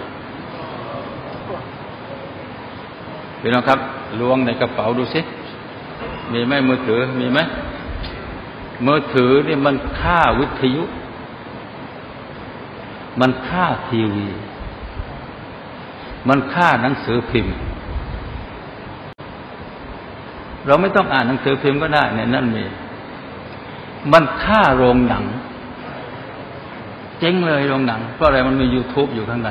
พี่น้องครับล้วงในกระเป๋าดูสิมีไหมมือถือมีไหมมือถือนี่มันค่าวิทยุมันค่าทีวีมันค่าหนังสือพิมพ์เราไม่ต้องอ่านหนังสือพิมพ์ก็ได้ในนั้นมีมันค่าโรงหนังเจ๊งเลยโรงหนังเพราะอะไรมันมี YouTube อยู่ข้างใน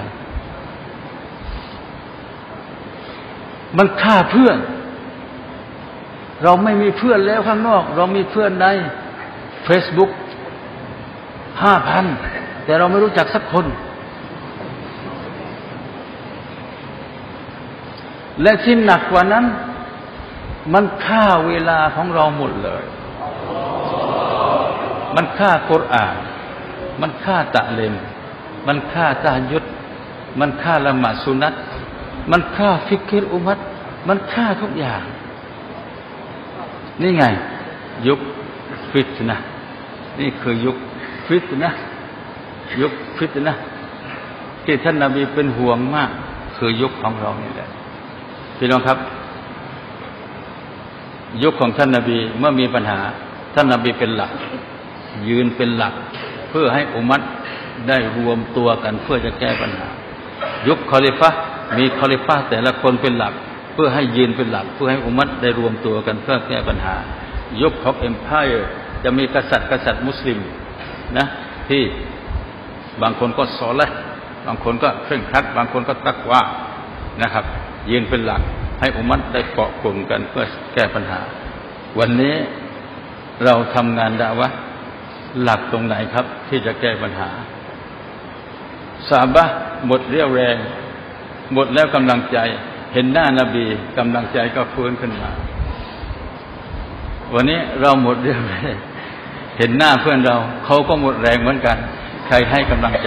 มันฆ่าเพื่อนเราไม่มีเพื่อนแล้วข้างนอกเรามีเพื่อนใน Facebook ห้าพัน แต่เราไม่รู้จักสักคนและที่หนักกว่านั้นมันฆ่าเวลาของเราหมดเลยมันฆ่ากุรอานมันฆ่าตะลิมมันฆ่าตะฮัจญุดมันฆ่าละหมาดสุนัตมันฆ่าฟิกรอุมัตมันฆ่าทุกอย่างนี่ไงยุคฟิตนะห์นี่คือยุคฟิตนะห์ยุคฟิตนะห์ที่ท่านนบีเป็นห่วงมากคือยุคของเรานี่แหละพี่น้องครับยุคของท่านนบีเมื่อมีปัญหาท่านนบีเป็นหลักยืนเป็นหลักเพื่อให้อุมัตได้รวมตัวกันเพื่อจะแก้ปัญหายุคคอลิฟะห์มีคอลิฟะห์แต่ละคนเป็นหลักเพื่อให้ยืนเป็นหลักเพื่อให้อุมัตได้รวมตัวกันเพื่อแก้ปัญหายุคของเอ็มไพร์จะมีกษัตริย์กษัตริย์มุสลิมนะที่บางคนก็ซอเลห์บางคนก็เคร่งครัดบางคนก็ตักวานะครับยืนเป็นหลักให้อุมัตได้เกาะกลุ่มกันเพื่อแก้ปัญหาวันนี้เราทำงานดะวะห์หลักตรงไหนครับที่จะแก้ปัญหาซอฮาบะห์หมดเรี่ยวแรงหมดแล้วกำลังใจเห็นหน้านบีกำลังใจก็ฟื้นขึ้นมาวันนี้เราหมดเรี่ยวแรงเห็นหน้าเพื่อนเราเขาก็หมดแรงเหมือนกันใครให้กำลังใจ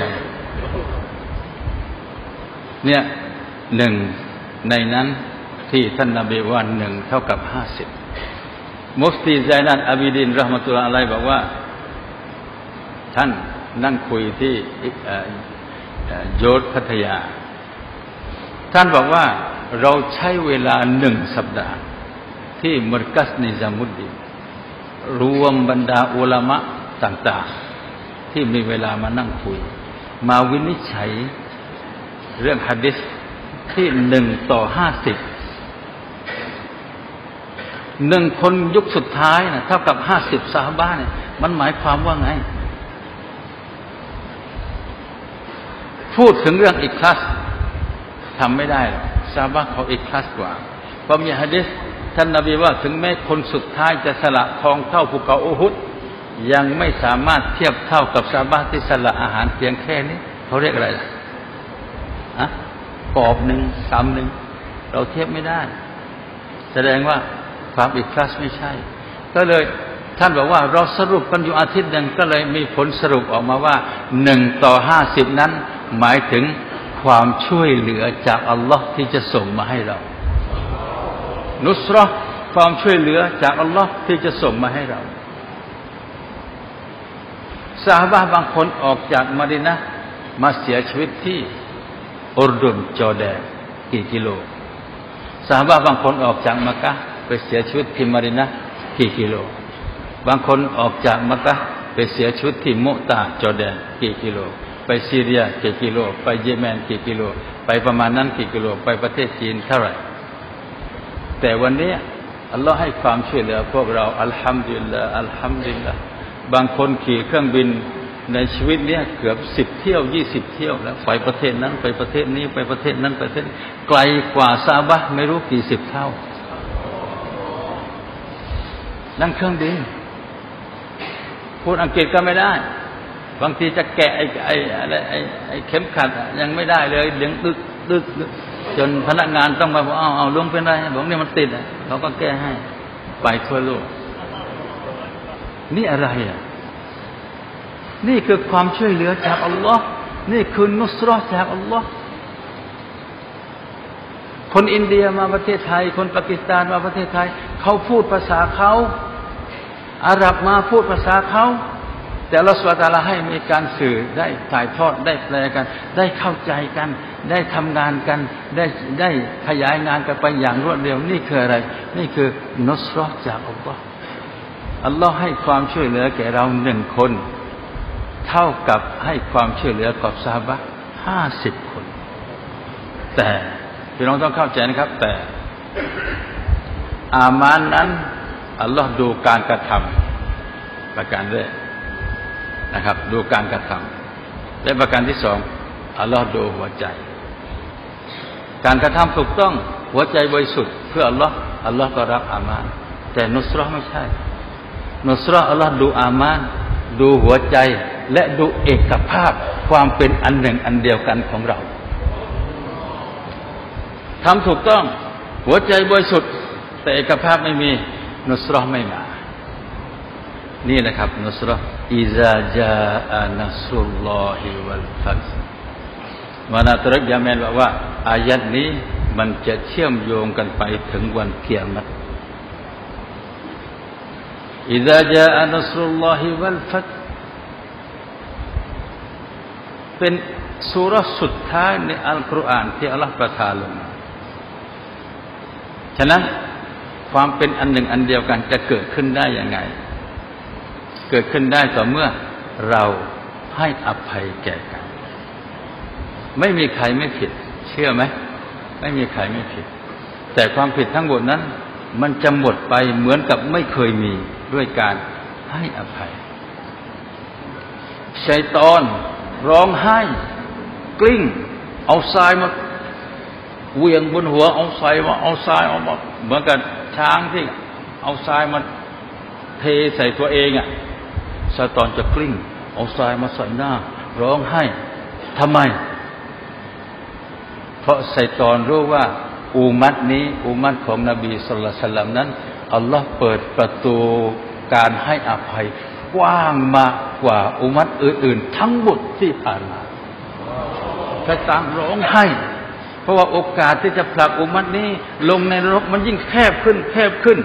เนี่ยหนึ่งในนั้นที่ท่านนบีว่าหนึ่งเท่ากับห้าสิบมุฟตีไซนัลอาบิดินเราะห์มะตุลลอฮ์อะลัยฮิบอกว่าท่านนั่งคุยที่โยธพัทยาท่านบอกว่าเราใช้เวลาหนึ่งสัปดาห์ที่มัรกัซนิซามุดดีนรวมบรรดาอุลามะต่างๆที่มีเวลามานั่งคุยมาวินิจฉัยเรื่องหะดีษที่หนึ่งต่อห้าสิบหนึ่งคนยุคสุดท้ายนะเท่ากับห้าสิบซอฮาบะห์เนี่ยมันหมายความว่าไงพูดถึงเรื่องอิคลาสทำไม่ได้หรอกซอฮาบะห์เขาอิคลาสกว่าเพราะมีหะดีษท่านนบีว่าถึงแม้คนสุดท้ายจะสละทองเท่าภูเขาอูฮุดยังไม่สามารถเทียบเท่ากับซอฮาบะห์ที่สละอาหารเพียงแค่นี้เขาเรียกอะไรล่ะฮะกอบหนึ่งคำหนึ่งเราเทียบไม่ได้แสดงว่าความอิคลาสไม่ใช่ก็เลยท่านบอกว่าเราสรุปกันอยู่อาทิตย์หนึ่งก็เลยมีผลสรุปออกมาว่าหนึ่งต่อห้าสิบนั้นหมายถึงความช่วยเหลือจากอัลลอฮ์ที่จะส่งมาให้เรานุสเราะห์ความช่วยเหลือจากอัลลอฮ์ที่จะส่งมาให้เราซอฮาบะห์บางคนออกจากมะดีนะห์มาเสียชีวิตที่อุรดุนจอร์แดนกี่กิโลซอฮาบะห์บางคนออกจากมักกะฮ์ไปเสียชีวิตที่มะดีนะห์กี่กิโลบางคนออกจากมักกะฮ์ไปเสียชีวิตที่มุตะจอร์แดนกี่กิโลไปซีเรียกี่กิโลไปเยเมนกี่กิโลไปประมาณนั้นกี่กิโลไปประเทศจีนเท่าไหร่แต่วันนี้อัลลอฮ์ให้ความช่วยเหลือพวกเราอัลฮัมดุลิลลาห์อัลฮัมดุลิลลาห์บางคนขี่เครื่องบินในชีวิตเนี้ยเกือบสิบเที่ยวยี่สิบเที่ยวแล้วไปประเทศนั้นไปประเทศนี้ไปประเทศนั้นประเทศไกลกว่าซาบะห์ไม่รู้กี่สิบเท่านั่งเครื่องบินพูดอังกฤษก็ไม่ได้บางทีจะแกะไอ้ไอ้อะไรไอ้ไอ้เข็มขัดยังไม่ได้เลยเลี้ยงดึกดึกจนพนักงานต้องมาบอกเอาเอาลุงเป็นไรบอกนี่มันติดอ่ะเขาก็แก้ให้ไปทั่วโลกนี่อะไรอ่ะนี่คือความช่วยเหลือจากอัลลอฮ์นี่คือนุสเราะห์จากอัลลอฮ์คนอินเดียมาประเทศไทยคนปากีสถานมาประเทศไทยเขาพูดภาษาเขาอาหรับมาพูดภาษาเขาแต่อัลเลาะห์ซุบฮานะฮูวะตะอาลาให้มีการสื่อได้ถ่ายทอดได้แปลกันได้เข้าใจกันได้ทำงานกันได้ได้ขยายงานกันไปอย่างรวดเร็วนี่คืออะไรนี่คือนุสเราะห์จากอัลลอฮ์อัลลอฮ์ให้ความช่วยเหลือแก่เราหนึ่งคนเท่ากับให้ความช่วยเหลือกับซอฮาบะห์ห้าสิบคนแต่พี่น้องต้องเข้าใจนะครับแต่อามานนั้นอัลลอฮ์ดูการกระทำประการแรกนะครับดูการกระทำและประการที่สองอัลลอฮ์ดูหัวใจการกระทำถูกต้องหัวใจบริสุทธิ์เพื่ออัลลอฮ์อัลลอฮ์ก็รับอามานแต่นุสเราะห์ไม่ใช่นุสเราะห์อัลลอฮ์ดูอามานดูหัวใจและดูเอกภาพความเป็นอันหนึ่งอันเดียวกันของเราทำถูกต้องหัวใจบริสุทธิ์แต่เอกภาพไม่มีนุสเราะห์ไม่มานี่นะครับนุสเราะห์อิซาจาอะนัสรุลลอฮิวัลฟัตฮ์มานาตรักยาแมนบอกว่าอายัดนี้มันจะเชื่อมโยงกันไปถึงวันกิยามะฮ์อิซาจาอะนัสรุลลอฮิวัลฟัตฮ์เป็นซูเราะห์สุดท้ายในอัลกุรอานที่อัลเลาะห์ประทานลงมาฉะนั้นความเป็นอันหนึ่งอันเดียวกันจะเกิดขึ้นได้ยังไงเกิดขึ้นได้ต่อเมื่อเราให้อภัยแก่กันไม่มีใครไม่ผิดเชื่อไหมไม่มีใครไม่ผิดแต่ความผิดทั้งหมดนั้นมันจะหมดไปเหมือนกับไม่เคยมีด้วยการให้อภัยชัยฏอนร้องไห้กลิ้งเอาทรายมาเวียงบนหัวเอาทรายมาเอาทรายเอามาเหมือนกับช้างที่เอาทรายมาเทใส่ตัวเองอ่ะชัยฏอนจะกลิ้งเอาทรายมาใส่หน้าร้องไห้ทำไมเพราะชัยฏอนรู้ว่าอุมัตนี้อุมัตของนบีศ็อลลัลลอฮุอะลัยฮิวะซัลลัมนั้นอัลลอฮ์เปิดประตูการให้อภัยกว้างมากกว่าอุมัตอื่นๆทั้งหมดที่ผ่านมาชัยฏอนร้องไห้เพราะว่าโอกาสที่จะผลักอุมัตนี้ลงในนรกมันยิ่งแคบขึ้นแคบขึ้น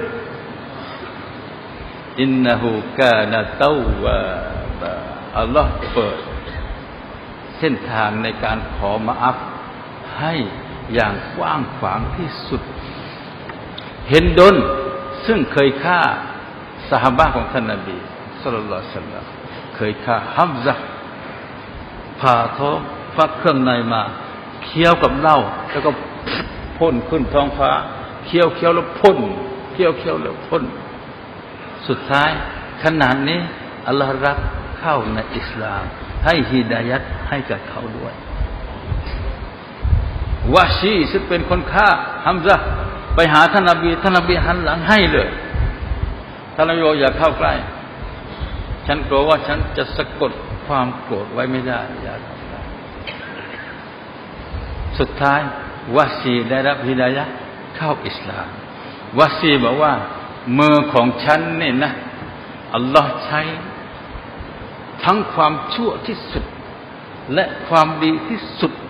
อินนะฮูกานะเตาวาบะอัลลอฮ์เปิดเส้นทางในการขอมาอัฟให้อย่างกว้างขวางที่สุดเห็นดนซึ่งเคยฆ่าซอฮาบะห์ของท่านนบีศ็อลลัลลอฮุอะลัยฮิวะซัลลัมเคยฆ่าฮัมซะห์ผ่าท้องฟักเครื่องในมาเคี้ยวกับเหล้าแล้วก็พ่นขึ้นท้องฟ้าเคี้ยวเคี้ยวแล้วพ่นเคี้ยวเคี้ยวแล้วพ่นสุดท้ายขนาดนี้อัลลอฮ์รับเข้าในอิสลามให้ฮิดายัตให้กับเขาด้วยวะชีซึ่งเป็นคนฆ่าฮัมซะห์ไปหาท่านนบีท่านนบีหันหลังให้เลยท่านนบีบอกอย่าเข้าใกล้ฉันกลัวว่าฉันจะสะกดความโกรธไว้ไม่ได้อย่าทำได้สุดท้ายวะชีได้รับฮิดายัตเข้าอิสลามวะชีบอกว่ามือของฉันนี่นะอัลลอฮ์ใช้ทั้งความชั่วที่สุดและความดีที่สุด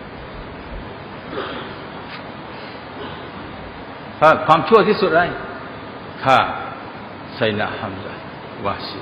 ถ้าความชั่วที่สุดอะไรฆ่าไซนะฮัมซะห์วาชี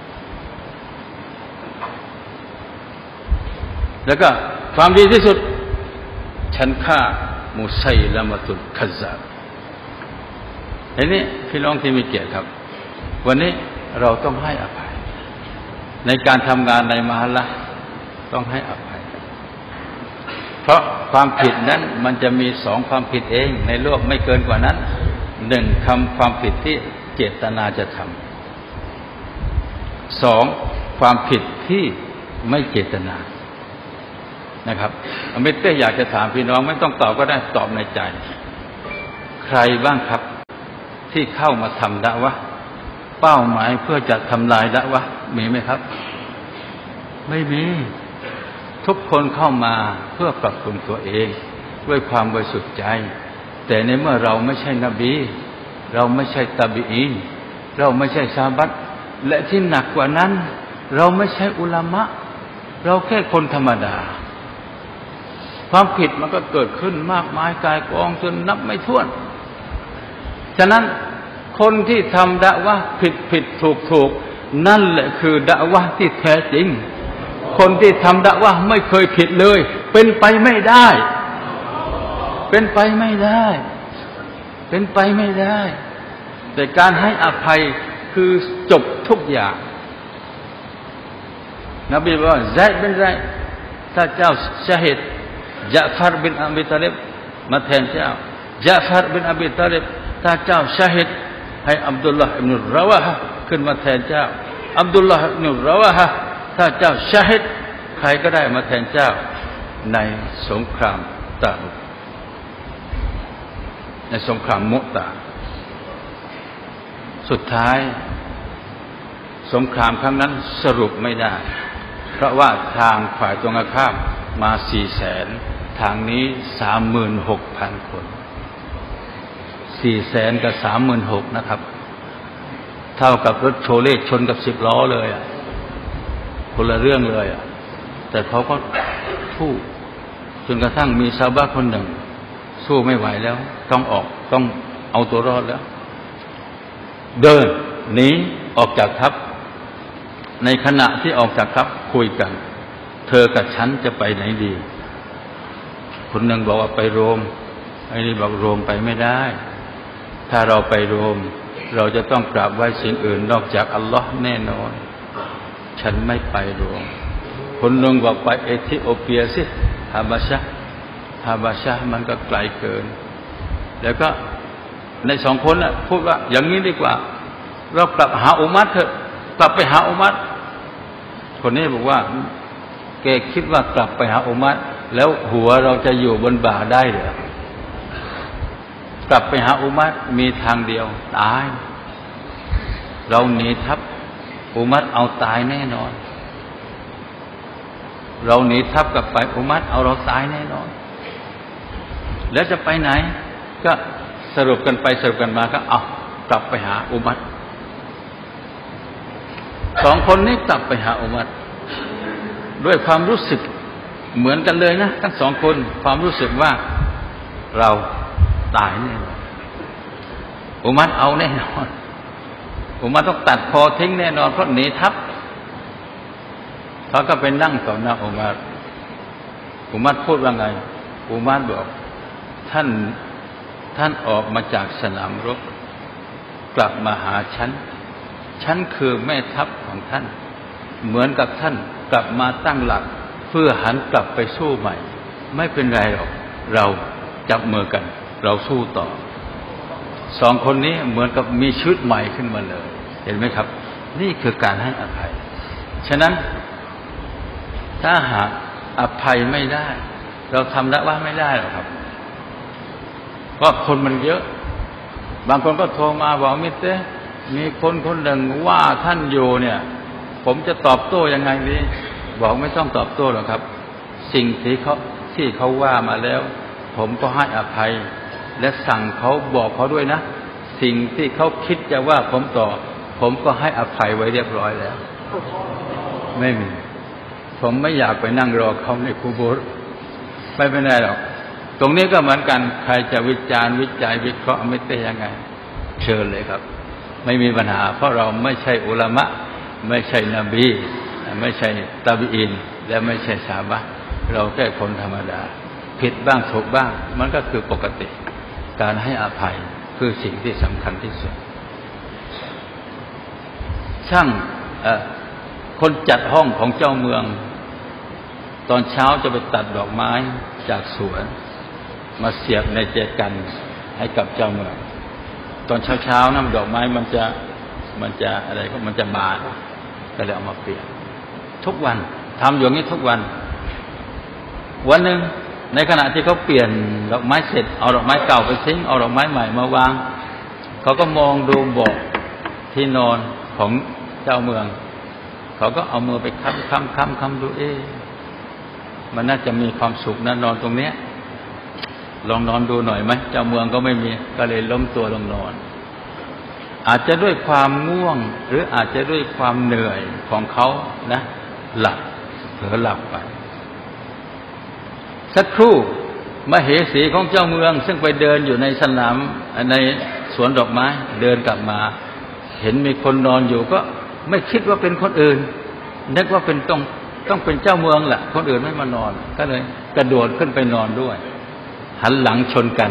แล้วก็ความดีที่สุดฉันฆ่ามุไซละมะตุลคัซซาบทีนี้พี่น้องที่มีเกียรติครับวันนี้เราต้องให้อภัยในการทำงานในมหาละต้องให้อภัยเพราะความผิดนั้นมันจะมีสองความผิดเองในโลกไม่เกินกว่านั้นหนึ่งคำความผิดที่เจตนาจะทำสองความผิดที่ไม่เจตนานะครับอามิตรก็อยากจะถามพี่น้องไม่ต้องตอบก็ได้ตอบในใจใครบ้างครับที่เข้ามาทำดะวะห์เป้าหมายเพื่อจะทำลายดะวะห์มีไหมครับไม่มีทุกคนเข้ามาเพื่อปรับปรุงตัวเองด้วยความบริสุทธิ์ใจแต่ในเมื่อเราไม่ใช่นบีเราไม่ใช่ตาบีอีนเราไม่ใช่ซอฮาบะห์และที่หนักกว่านั้นเราไม่ใช่อุลามะเราแค่คนธรรมดาความผิดมันก็เกิดขึ้นมากมายกายกองจนนับไม่ถ้วนฉะนั้นคนที่ทำดะวะห์ผิดผิดถูกถูกนั่นแหละคือดะวะห์ที่แท้จริงคนที่ทำดะวะห์ไม่เคยผิดเลยเป็นไปไม่ได้เป็นไปไม่ได้เป็นไปไม่ได้แต่การให้อภัยคือจบทุกอย่างนบีบอกว่าซัยด์บินซัยด์ถ้าเจ้าชะฮีดญะฟัรบินอะบีฏอลิบมาแทนเจ้าญะฟัรบินอะบีฏอลิบถ้าเจ้าชะฮีดให้อับดุลลาห์อิบนุรอวะฮะขึ้นมาแทนเจ้าอับดุลลาห์อิบนุรอวะฮะถ้าเจ้าชะฮีดใครก็ได้มาแทนเจ้าในสงครามตะลุกในสงครามมุตะสุดท้ายสงครามครั้งนั้นสรุปไม่ได้เพราะว่าทางฝ่ายตรงข้ามมาสี่แสนทางนี้สามหมื่นหกพันคนสี่แสนกับสามหมื่นหกนะครับเท่ากับรถโชเล่ชนกับสิบล้อเลยอ่ะคนละเรื่องเลยอ่ะแต่เขาก็สู้จนกระทั่งมีซอฮาบะห์คนหนึ่งสู้ไม่ไหวแล้วต้องออกต้องเอาตัวรอดแล้วเดินหนีออกจากทัพในขณะที่ออกจากทัพคุยกันเธอกับฉันจะไปไหนดีคนหนึ่งบอกว่าไปโรมไอ้นี่บอกโรมไปไม่ได้ถ้าเราไปโรมเราจะต้องกราบไหว้สิ่งอื่นนอกจากอัลลอฮ์แน่นอนฉันไม่ไปโรมคนหนึ่งบอกไปเอธิโอเปียสิฮาบาชะฮาบาชะมันก็ไกลเกินแล้วก็ในสองคนน่ะพูดว่าอย่างนี้ดีกว่าเรากลับหาอุมัรเถอะกลับไปหาอุมัรคนนี้บอกว่าแกคิดว่ากลับไปหาอุมัรแล้วหัวเราจะอยู่บนบ่าได้เหรอกลับไปหาอุมัรมีทางเดียวตายเราหนีทัพอุมัรเอาตายแน่นอนเราหนีทัพกลับไปอุมัรเอาเราตายแน่นอนแล้วจะไปไหนก็สรุปกันไปสรุปกันมาก็เอากลับไปหาอุมัรสองคนนี้กลับไปหาอุมัรด้วยความรู้สึกเหมือนกันเลยนะทั้งสองคนความรู้สึกว่าเราตายแน่นอนอุมัรเอาแน่นอนอุมัรต้องตัดคอทิ้งแน่นอนเพราะหนีทัพเขาก็ไปนั่งต่อหน้าอุมัรอุมัรพูดว่าไงอุมัรบอกท่านท่านออกมาจากสนามรบกลับมาหาฉันฉันคือแม่ทัพของท่านเหมือนกับท่านกลับมาตั้งหลักเพื่อหันกลับไปสู้ใหม่ไม่เป็นไรหรอกเราจับมือกันเราสู้ต่อสองคนนี้เหมือนกับมีชีวิตใหม่ขึ้นมาเลยเห็นไหมครับนี่คือการให้อภัยฉะนั้นถ้าหากอภัยไม่ได้เราทำละว่าไม่ได้หรอกครับเพราะคนมันเยอะบางคนก็โทรมาบอกมิตรมีคนคนหนึ่งว่าท่านอยู่เนี่ยผมจะตอบโต้ยังไงดีบอกไม่ต้องตอบโต้หรอกครับสิ่งที่เขาที่เขาว่ามาแล้วผมก็ให้อภัยและสั่งเขาบอกเขาด้วยนะสิ่งที่เขาคิดจะว่าผมต่อผมก็ให้อภัยไว้เรียบร้อยแล้วไม่มีผมไม่อยากไปนั่งรอเขาในกุโบร์ไม่เป็นไรหรอกตรงนี้ก็เหมือนกันใครจะวิจารณ์วิจัยวิเคราะห์ไม่ได้ยังไงเชิญเลยครับไม่มีปัญหาเพราะเราไม่ใช่อุลามะไม่ใช่นบีไม่ใช่ตาบีอินและไม่ใช่ซอฮาบะห์เราแค่คนธรรมดาผิดบ้างถูกบ้างมันก็คือปกติการให้อภัยคือสิ่งที่สำคัญที่สุดช่างคนจัดห้องของเจ้าเมืองตอนเช้าจะไปตัดดอกไม้จากสวนมาเสียบในแจกันให้กับเจ้าเมืองตอนเช้าๆนะดอกไม้มันจะมันจะอะไรก็มันจะบานก็เลยเอามาเปลี่ยนทุกวันทำอย่างนี้ทุกวันวันหนึ่งในขณะที่เขาเปลี่ยนดอกไม้เสร็จเอาดอกไม้เก่าไปทิ้งเอาดอกไม้ใหม่มาวางเขาก็มองดูเบาะที่นอนของเจ้าเมืองเขาก็เอามือไปค้ำค้ำค้ำค้ำดูเอ๊ะมันน่าจะมีความสุขนะนอนตรงเนี้ยลองนอนดูหน่อยไหมเจ้าเมืองก็ไม่มีก็เลยล้มตัวลงนอนอาจจะด้วยความง่วงหรืออาจจะด้วยความเหนื่อยของเขานะหลับเผลอหลับไปสักครู่มเหสีของเจ้าเมืองซึ่งไปเดินอยู่ในสนามในสวนดอกไม้เดินกลับมาเห็นมีคนนอนอยู่ก็ไม่คิดว่าเป็นคนอื่นนึกว่าเป็นต้องต้องเป็นเจ้าเมืองแหละคนอื่นไม่มานอนก็เลยกระโดดขึ้นไปนอนด้วยหันหลังชนกัน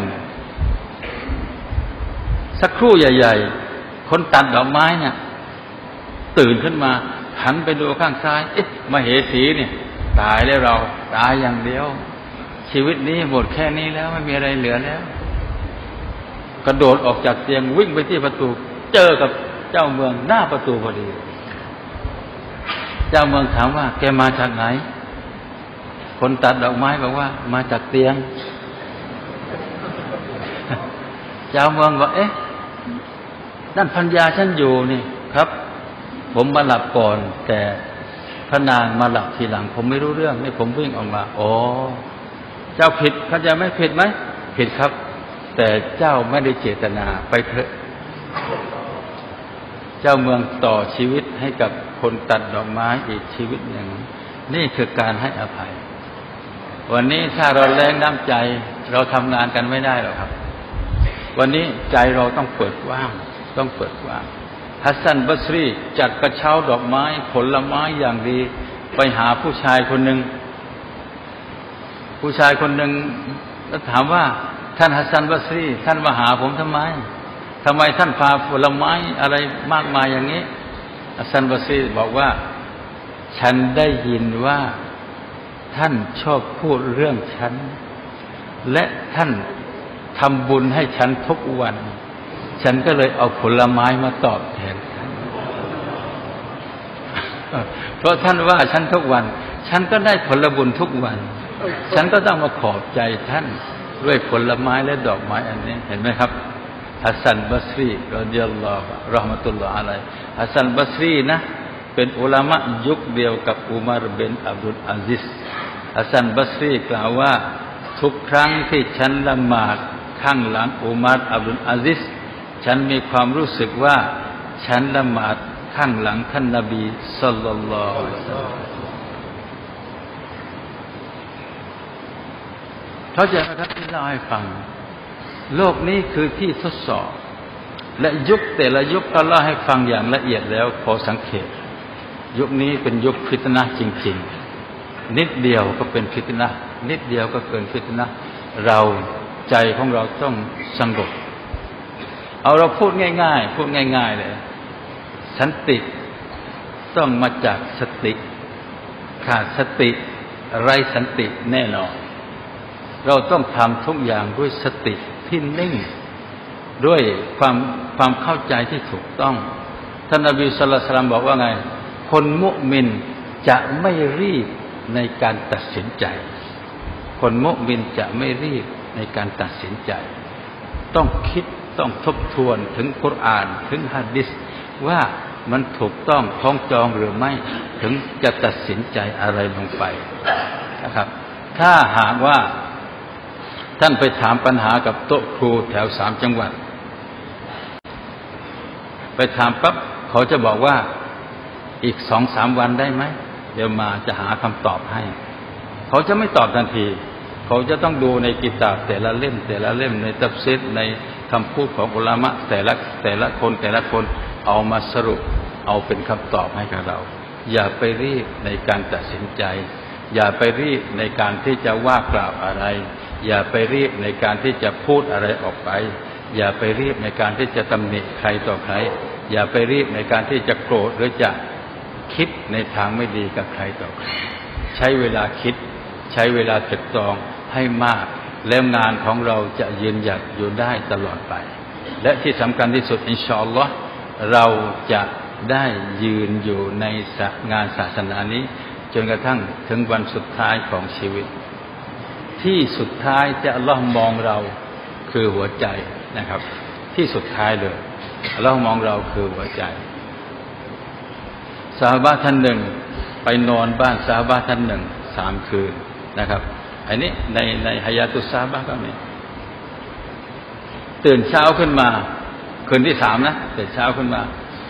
สักครู่ใหญ่ๆคนตัดดอกไม้เนี่ยตื่นขึ้นมาหันไปดูข้างซ้ายเอ๊ะมเหสีเนี่ยตายแล้วเราตายอย่างเดียวชีวิตนี้หมดแค่นี้แล้วไม่มีอะไรเหลือแล้วกระโดดออกจากเตียงวิ่งไปที่ประตูเจอกับเจ้าเมืองหน้าประตูพอดีเจ้าเมืองถามว่าแกมาจากไหนคนตัดดอกไม้บอกว่ามาจากเตียงเจ้าเมืองบอกเอ๊ะนั่นภรรยาฉันอยู่นี่ครับผมมาหลับก่อนแต่พระนางมาหลับทีหลังผมไม่รู้เรื่องนี่ผมวิ่งออกมาอ๋อเจ้าผิดเขาจะไม่ผิดไหมผิดครับแต่เจ้าไม่ได้เจตนาไปเถอะเจ้าเมืองต่อชีวิตให้กับคนตัดดอกไม้อีกชีวิตหนึ่งนี่คือการให้อภัยวันนี้ถ้าเราแรงน้ำใจเราทำงานกันไม่ได้หรอกครับวันนี้ใจเราต้องเปิดกว้างต้องเปิดกว้างฮัสซันบัสรีจัดกระเช้าดอกไม้ผลไม้อย่างดีไปหาผู้ชายคนหนึ่งผู้ชายคนหนึ่งแล้วถามว่าท่านฮัสซันบัสรีท่านมาหาผมทำไมทำไมท่านพาผลไม้อะไรมากมายอย่างนี้ฮัสซันบัสรีบอกว่าฉันได้ยินว่าท่านชอบพูดเรื่องฉันและท่านทำบุญให้ฉันทุกวันฉันก็เลยเอาผลไม้มาตอบแทนท่านเพราะท่านว่าฉันทุกวันฉันก็ได้ผลบุญทุกวันฉันก็ต้องมาขอบใจท่านด้วยผลไม้และดอกไม้อันนี้เห็นไหมครับฮัสซันบัสรีรอฎิยัลลอฮุเราะห์มะตุลลอฮุอะลัยฮิฮัสซันบัสรีนะเป็นอุลามะยุคเดียวกับอุมัรบินอับดุลอาซิซฮัสซันบัสรีกล่าวว่าทุกครั้งที่ฉันละหมาดข้างหลังอุมัรอับดุลอาซิซฉันมีความรู้สึกว่าฉันละหมาดข้างหลังท่านนบีศ็อลลัลลอฮุอะลัยฮิวะซัลลัมเข้าใจไหมครับที่เล่าให้ฟังโลกนี้คือที่ทดสอบและยุคแต่ละยุคก็เล่าให้ฟังอย่างละเอียดแล้วขอสังเกตยุคนี้เป็นยุคฟิตนะห์จริงๆนิดเดียวก็เป็นฟิตนะห์นิดเดียวก็เกินฟิตนะห์เราใจของเราต้องสงบเอาเราพูดง่ายๆพูดง่ายๆเลยสันติต้องมาจากสติขาดสติไร้สันติแน่นอนเราต้องทำทุกอย่างด้วยสติที่นิ่งด้วยความความเข้าใจที่ถูกต้องท่านนบีศ็อลลัลลอฮุอะลัยฮิวะซัลลัมบอกว่าไงคนมุมินจะไม่รีบในการตัดสินใจคนมุมินจะไม่รีบในการตัดสินใจต้องคิดต้องทบทวนถึงกุรอานถึงหะดีษว่ามันถูกต้องคล้องจองหรือไม่ถึงจะตัดสินใจอะไรลงไปนะครับถ้าหากว่าท่านไปถามปัญหากับโต๊ะครูแถวสามจังหวัดไปถามปั๊บเขาจะบอกว่าอีกสองสามวันได้ไหมเดี๋ยวมาจะหาคำตอบให้เขาจะไม่ตอบทันทีเขาจะต้องดูในกิตาบแต่ละเล่มแต่ละเล่มในตัฟซีรในคำพูดของอุลามะแต่ละแต่ละคนแต่ละคนเอามาสรุปเอาเป็นคำตอบให้กับเราอย่าไปรีบในการตัดสินใจอย่าไปรีบในการที่จะว่ากล่าวอะไรอย่าไปรีบในการที่จะพูดอะไรออกไปอย่าไปรีบในการที่จะตำหนิใครต่อใครอย่าไปรีบในการที่จะโกรธหรือจะคิดในทางไม่ดีกับใครต่อใครใช้เวลาคิดใช้เวลาตรึกตรองให้มากแล้วงานของเราจะยืนหยัดอยู่ได้ตลอดไปและที่สำคัญที่สุดอินชาอัลลอฮ์เราจะได้ยืนอยู่ในงานศาสนานี้จนกระทั่งถึงวันสุดท้ายของชีวิตที่สุดท้ายที่อัลเลาะห์มองเราคือหัวใจนะครับที่สุดท้ายเลยอัลเลาะห์มองเราคือหัวใจซอฮาบะห์ท่านหนึ่งไปนอนบ้านซอฮาบะห์ท่านหนึ่งสามคืนนะครับอันนี้ในในฮายาตุซอฮาบะห์ก็มีตื่นเช้าขึ้นมาคืนที่สามนะตื่นเช้าขึ้นมา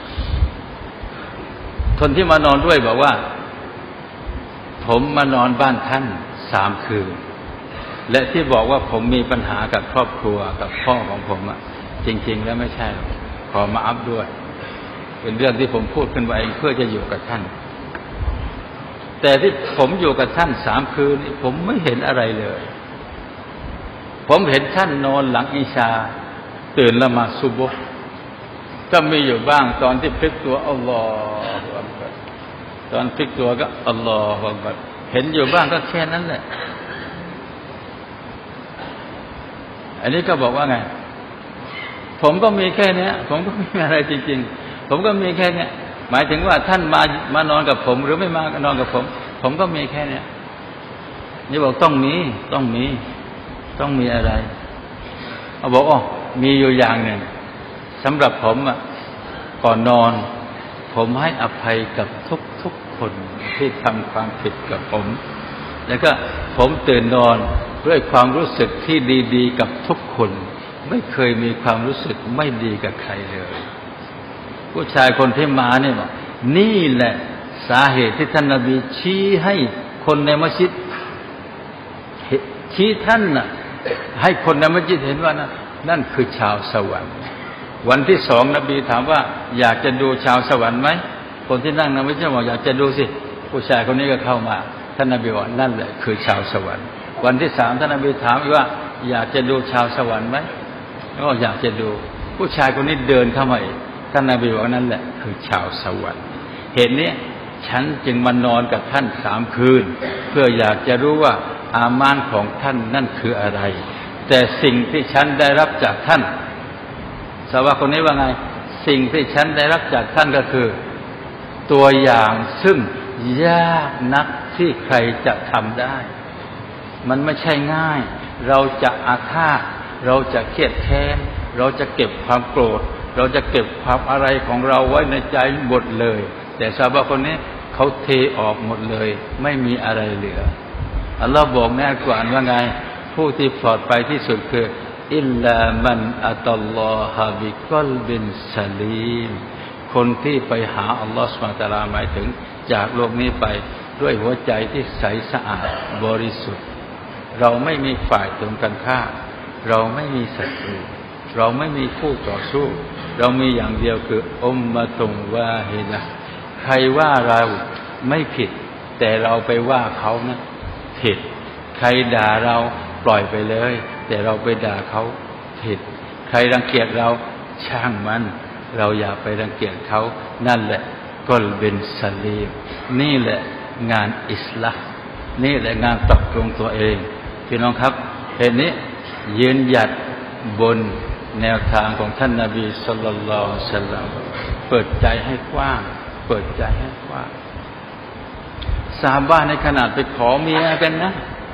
คนที่มานอนด้วยบอกว่าผมมานอนบ้านท่านสามคืนและที่บอกว่าผมมีปัญหากับครอบครัวกับพ่อของผมอ่ะจริงๆแล้วไม่ใช่ขอมาอัพด้วยเป็นเรื่องที่ผมพูดขึ้นมาเองเพื่อจะอยู่กับท่านแต่ที่ผมอยู่กับท่านสามคืนนี้ผมไม่เห็นอะไรเลยผมเห็นท่านนอนหลังอิชาตื่นละหมาดซุบฮ์ก็มีอยู่บ้างตอนที่พลิกตัวอัลลอฮฺอักบัรตอนพลิกตัวก็อัลลอฮฺอักบัรเห็นอยู่บ้างก็แค่นั้นแหละอันนี้ก็บอกว่าไงผมก็มีแค่นี้ผมก็ไม่มีอะไรจริงๆผมก็มีแค่นี้หมายถึงว่าท่านมามานอนกับผมหรือไม่มานอนกับผมผมก็มีแค่นี้นี่บอกต้องมีต้องมีต้องมีอะไรเขาบอกอ๋อมีอยู่อย่างหนึ่งสำหรับผมอ่ะก่อนนอนผมให้อภัยกับทุกๆคนที่ทำความผิดกับผมแล้วก็ผมตื่นนอนด้วยความรู้สึกที่ดีๆกับทุกคนไม่เคยมีความรู้สึกไม่ดีกับใครเลยผู้ชายคนที่มาเนี่ยบอกนี่แหละสาเหตุที่ท่านนบีชี้ให้คนในมัสยิดชี้ท่านน่ะให้คนในมัสยิดเห็นว่านะนั่นคือชาวสวรรค์วันที่สองนบีถามว่าอยากจะดูชาวสวรรค์ไหมคนที่นั่งในมัสยิดบอกอยากจะดูสิผู้ชายคนนี้ก็เข้ามาท่านนบีบอกนั่นแหละคือชาวสวรรค์วันที่สามท่านนบีถามอีกว่าอยากจะดูชาวสวรรค์ไหมก็อยากจะดูผู้ชายคนนี้เดินเข้ามาอีกท่านนบีบอกนั่นแหละคือชาวสวรรค์เหตุนี้ฉันจึงมานอนกับท่านสามคืนเพื่ออยากจะรู้ว่าอามานของท่านนั่นคืออะไรแต่สิ่งที่ฉันได้รับจากท่านสาวกคนนี้ว่าไงสิ่งที่ฉันได้รับจากท่านก็คือตัวอย่างซึ่งยากนักที่ใครจะทำได้มันไม่ใช่ง่ายเราจะอาฆาตเราจะเครียดแค้นเราจะเก็บความโกรธเราจะเก็บความอะไรของเราไว้ในใจหมดเลยแต่ซอฮาบะห์คนนี้เขาเทออกหมดเลยไม่มีอะไรเหลืออัลลอฮ์บอกในอัลกุรอานว่าไงผู้ที่ปลอดภัยที่สุดคืออิลลามันอัตัลลอฮะบิกัลบินสลีมคนที่ไปหาอัลลอฮ์ซุบฮานะฮูวะตะอาลาหมายถึงจากโลกนี้ไปด้วยหัวใจที่ใสสะอาดบริสุทธิ์เราไม่มีฝ่ายตรงกันข้ามเราไม่มีศัตรูเราไม่มีคู่ต่อสู้เรามีอย่างเดียวคืออุมมะตุวาฮิดะห์ใครว่าเราไม่ผิดแต่เราไปว่าเขานะผิดใครด่าเราปล่อยไปเลยแต่เราไปด่าเขาผิดใครรังเกียจเราช่างมันเราอย่าไปรังเกียจเขานั่นแหละกลบินสลีมนี่แหละงานอิสลามนี่แหละงานปรับปรุงตัวเองพี่น้องครับเหตุนี้ยืนหยัดบนแนวทางของท่านนบีศ็อลลัลลอฮุอะลัยฮิวะซัลลัมเปิดใจให้กว้างเปิดใจให้กว้างซอฮาบะห์ในขนาดไปขอเมียกันนะ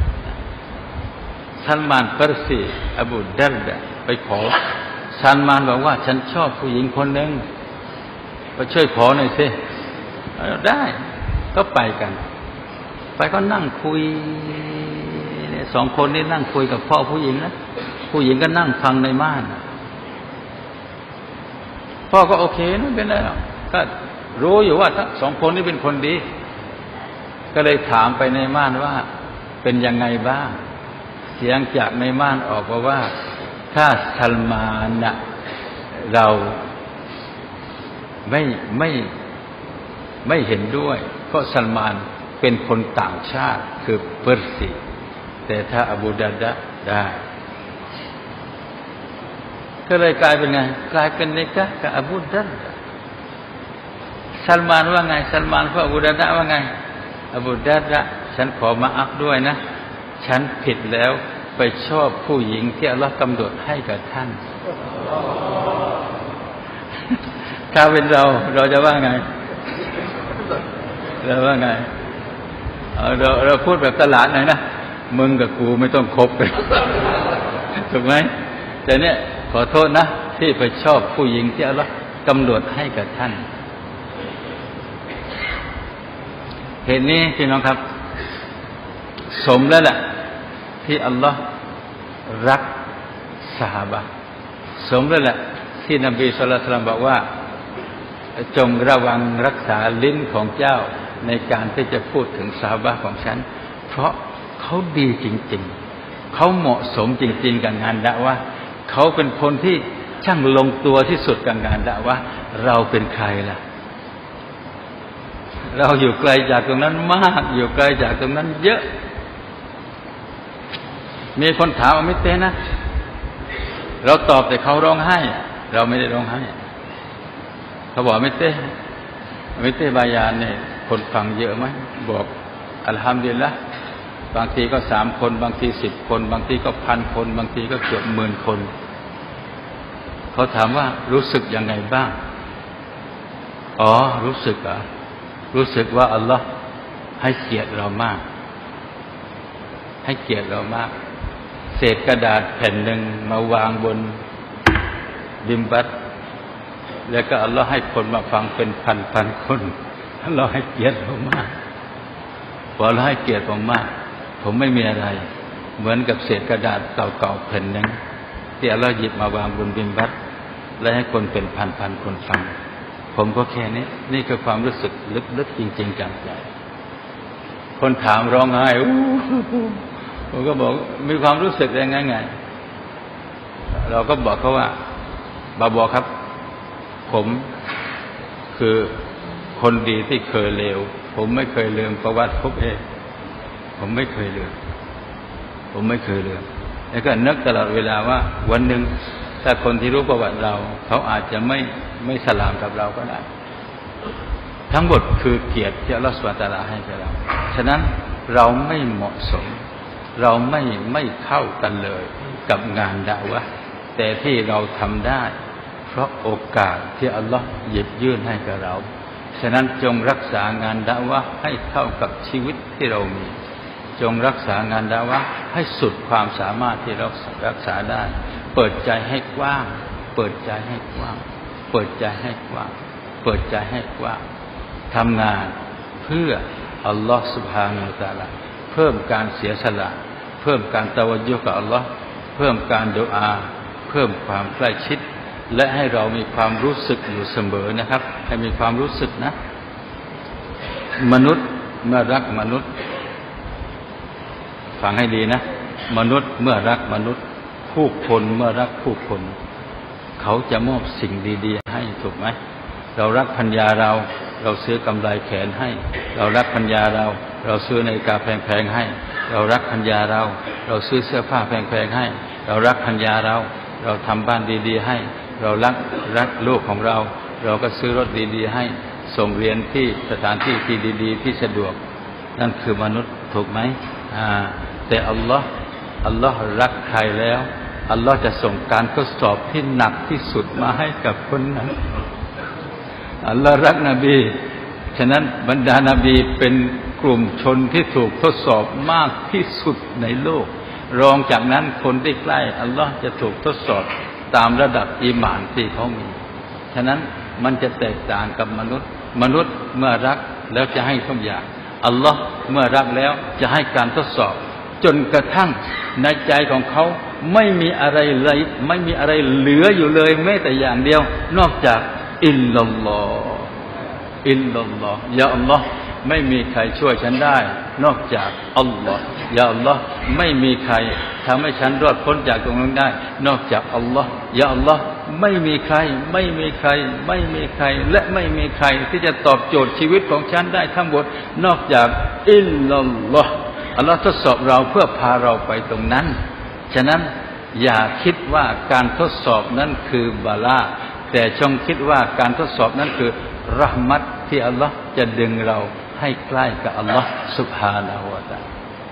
ซัลมานเปอร์ซีอบูดัรดะไปขอซัลมานบอกว่าฉันชอบผู้หญิงคนหนึ่งไปช่วยขอหน่อยสิได้ก็ไปกันไปก็นั่งคุยสองคนนี้นั่งคุยกับพ่อผู้หญิงนะผู้หญิงก็นั่งฟังในม่านพ่อก็โอเคไม่เป็นไรหรอกก็รู้อยู่ว่าทั้งสองคนนี้เป็นคนดีก็เลยถามไปในม่านว่าเป็นยังไงบ้างเสียงจากในม่านออกมาว่าถ้าซัลมานนะเราไม่ไม่ไม่เห็นด้วยเพราะซัลมานเป็นคนต่างชาติคือเปอร์เซียแต่ถ้าอบูดัรดะได้ก็เลยกลายเป็นไงกลายเป็นนิกะห์กับอบูดัรดะซัลมานว่าไงซัลมานกับอบูดัรดะว่าไงอบูดัรดะฉันขอมาอัพด้วยนะฉันผิดแล้วไปชอบผู้หญิงที่อัลเลาะห์กำหนดให้กับท่านถ้าเป็นเราเราจะว่าไงเราว่าไงเราเราพูดแบบตลาดหน่อยนะมึงกับกูไม่ต้องคบกันถูกไหมแต่เนี่ยขอโทษนะที่ไปชอบผู้หญิงที่อัลเลาะห์กำหนดให้กับท่านเหตุนี้พี่น้องครับสมแล้วแหละที่อัลลอฮ์รักซอฮาบะห์สมแล้วแหละที่นบีศ็อลลัลลอฮุอะลัยฮิวะซัลลัมบอกว่าจงระวังรักษาลิ้นของเจ้าในการที่จะพูดถึงซอฮาบะห์ของฉันเพราะเขาดีจริงๆเขาเหมาะสมจริงๆกับงานดะวะห์เขาเป็นคนที่ช่างลงตัวที่สุดกับงานดะวะห์เราเป็นใครล่ะเราอยู่ไกลจากตรงนั้นมากอยู่ไกลจากตรงนั้นเยอะมีคนถามอมิเตนะเราตอบแต่เขาร้องไห้เราไม่ได้ร้องไห้เขาบอกอมิเตอมิเตบายานเนี่ยคนฟังเยอะไหมบอกอัลฮัมดุลิลละห์บางทีก็สามคนบางทีสิบคนบางทีก็พันคนบางทีก็เกือบหมื่นคนเขาถามว่ารู้สึกยังไงบ้างอ๋อรู้สึกอ่ะรู้สึกว่าอัลลอฮ์ให้เกียรติเรามากให้เกียรติเรามากเศษกระดาษแผ่นหนึ่งมาวางบนบิมบัตแล้วก็อัลลอฮ์ให้คนมาฟังเป็นพันๆคนอัลลอฮ์ให้เกียรติเรามากพออัลลอฮ์ให้เกียรติผมมากผมไม่มีอะไรเหมือนกับเศษกระดาษเก่าๆแผ่นหนึ่งที่อัลลอฮ์หยิบมาวางบนบิมบัตและให้คนเป็นพันๆคนฟังผมก็แค่นี้นี่คือความรู้สึกลึกๆจริงๆจังใจคนถามร้องไห้ผมก็บอกมีความรู้สึกยังไงไงเราก็บอกเขาว่าบาบอครับผมคือคนดีที่เคยเลวผมไม่เคยลืมประวัติผมเองผมไม่เคยลืมผมไม่เคยลืมแล้วก็นึกตลอดเวลาว่าวันหนึ่งถ้าคนที่รู้ประวัติเราเขาอาจจะไม่ไม่สลามกับเราก็ได้ทั้งหมดคือเกียรติที่อัลเลาะห์ซุบฮานะฮูวะตะอาลาให้กับเราฉะนั้นเราไม่เหมาะสมเราไม่ไม่เข้ากันเลยกับงานดะวะห์แต่ที่เราทำได้เพราะโอกาสที่อัลเลาะห์หยิบยื่นให้กับเราฉะนั้นจงรักษางานดะวะห์ให้เท่ากับชีวิตที่เรามีจงรักษางานดะวะห์ให้สุดความสามารถที่เรารักษาได้เปิดใจให้กว้างเปิดใจให้กว้างเปิดใจให้กว้างเปิดใจให้กว้างทำงานเพื่ออัลลอฮฺซุบฮานะฮูวะตะอาลาเพิ่มการเสียสละเพิ่มการตะวัจญุกับอัลลอฮฺเพิ่มการดุอาเพิ่มความใกล้ชิดและให้เรามีความรู้สึกอยู่เสมอนะครับให้มีความรู้สึกนะมนุษย์เมื่อรักมนุษย์ฟังให้ดีนะมนุษย์เมื่อรักมนุษย์ผู้คนเมื่อรักผู้คนเขาจะมอบสิ่งดีๆให้ถูกไหมเรารักภรรยาเราเราซื้อกำไลแขนให้เรารักภรรยาเราเราซื้อนาฬิกาแพงๆให้เรารักภรรยาเราเราซื้อเสื้อผ้าแพงๆให้เรารักภรรยาเราเราทำบ้านดีๆให้เรารักรักลูกของเราเราก็ซื้อรถดีๆให้ส่งเรียนที่สถานที่ที่ดีๆที่สะดวกนั่นคือมนุษย์ถูกไหมอ่าแต่อัลลอฮ์อัลลอฮ์รักใครแล้วอัลลอฮ์จะส่งการทดสอบที่หนักที่สุดมาให้กับคนนั้นอัลลอฮ์รักนบีฉะนั้นบรรดานาบีเป็นกลุ่มชนที่ถูกทดสอบมากที่สุดในโลกรองจากนั้นคนที่ใกล้อัลลอฮ์จะถูกทดสอบตามระดับอีหม่านที่เขามีฉะนั้นมันจะแตกต่างกับมนุษย์มนุษย์เมื่อรักแล้วจะให้ทุกอย่างอัลลอฮ์เมื่อรักแล้วจะให้การทดสอบจนกระทั่งในใจของเขาไม่มีอะไรเลยไม่มีอะไรเหลืออยู่เลยแม้แต่อย่างเดียวนอกจากอิลลัลลอฮ์อิลลัลลอฮ์ยาอัลลอฮ์ไม่มีใครช่วยฉันได้นอกจากอัลลอฮ์ยาอัลลอฮ์ไม่มีใครทำให้ฉันรอดพ้นจากตรงนั้นได้นอกจากอัลลอฮ์ยาอัลลอฮ์ไม่มีใครไม่มีใครไม่มีใครและไม่มีใครที่จะตอบโจทย์ชีวิตของฉันได้ทั้งหมดนอกจากอิลลัลลอฮ์อัลลอฮ์ทดสอบเราเพื่อพาเราไปตรงนั้นฉะนั้นอย่าคิดว่าการทดสอบนั้นคือบาลาแต่จงคิดว่าการทดสอบนั้นคือเราะห์มัตที่อัลลอฮ์จะดึงเราให้ใกล้กับอัลลอฮ์ซุบฮานะฮูวะตะอาลา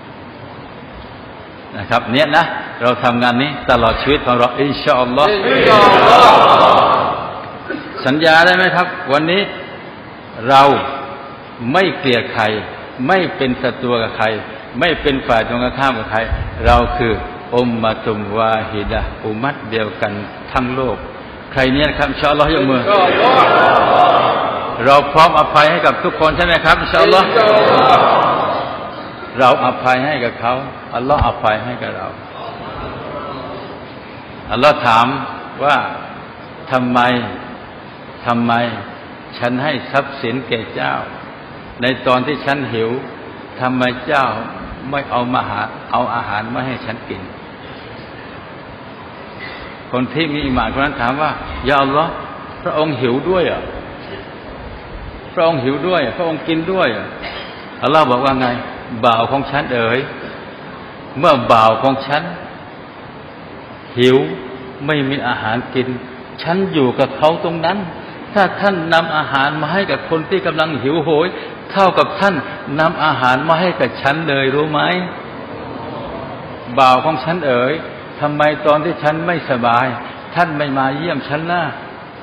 นะครับเนี่ยนะเราทำงานนี้ตลอดชีวิตของเราอินชาอัลลอฮ์สัญญาได้ไหมครับวันนี้เราไม่เกลียดใครไม่เป็นศัตรูกับใครไม่เป็นฝ่ายตรงข้ามกับใครเราคืออุมมะตุมวาฮิดะห์อุมัตเดียวกันทั้งโลกใครเนี่ยครับอินชาอัลลอฮ์ยกมือเราพร้อมอภัยให้กับทุกคนใช่ไหมครับอินชาอัลลอฮ์เราอภัยให้กับเขาอัลลอฮ์อภัยให้กับเราอัลลอฮ์ถามว่าทำไมทำไมฉันให้ทรัพย์สินแก่เจ้าในตอนที่ฉันหิวทำไมเจ้าไม่เอามาหาเอาอาหารมาให้ฉันกินคนที่มีอิหม่านคนนั้นถามว่ายาอัลลอฮ์พระองค์หิวด้วยอ่ะพระองค์หิวด้วยพระองค์กินด้วยอ่ะอัลลอฮ์บอกว่าไงบ่าวของฉันเอ๋ยเมื่อบ่าวของฉันหิวไม่มีอาหารกินฉันอยู่กับเขาตรงนั้นถ้าท่านนำอาหารมาให้กับคนที่กำลังหิวโหยเท่ากับท่านนำอาหารมาให้กับฉันเลยรู้ไหมบ่าวของฉันเอ๋ยทำไมตอนที่ฉันไม่สบายท่านไม่มาเยี่ยมฉันล่ะ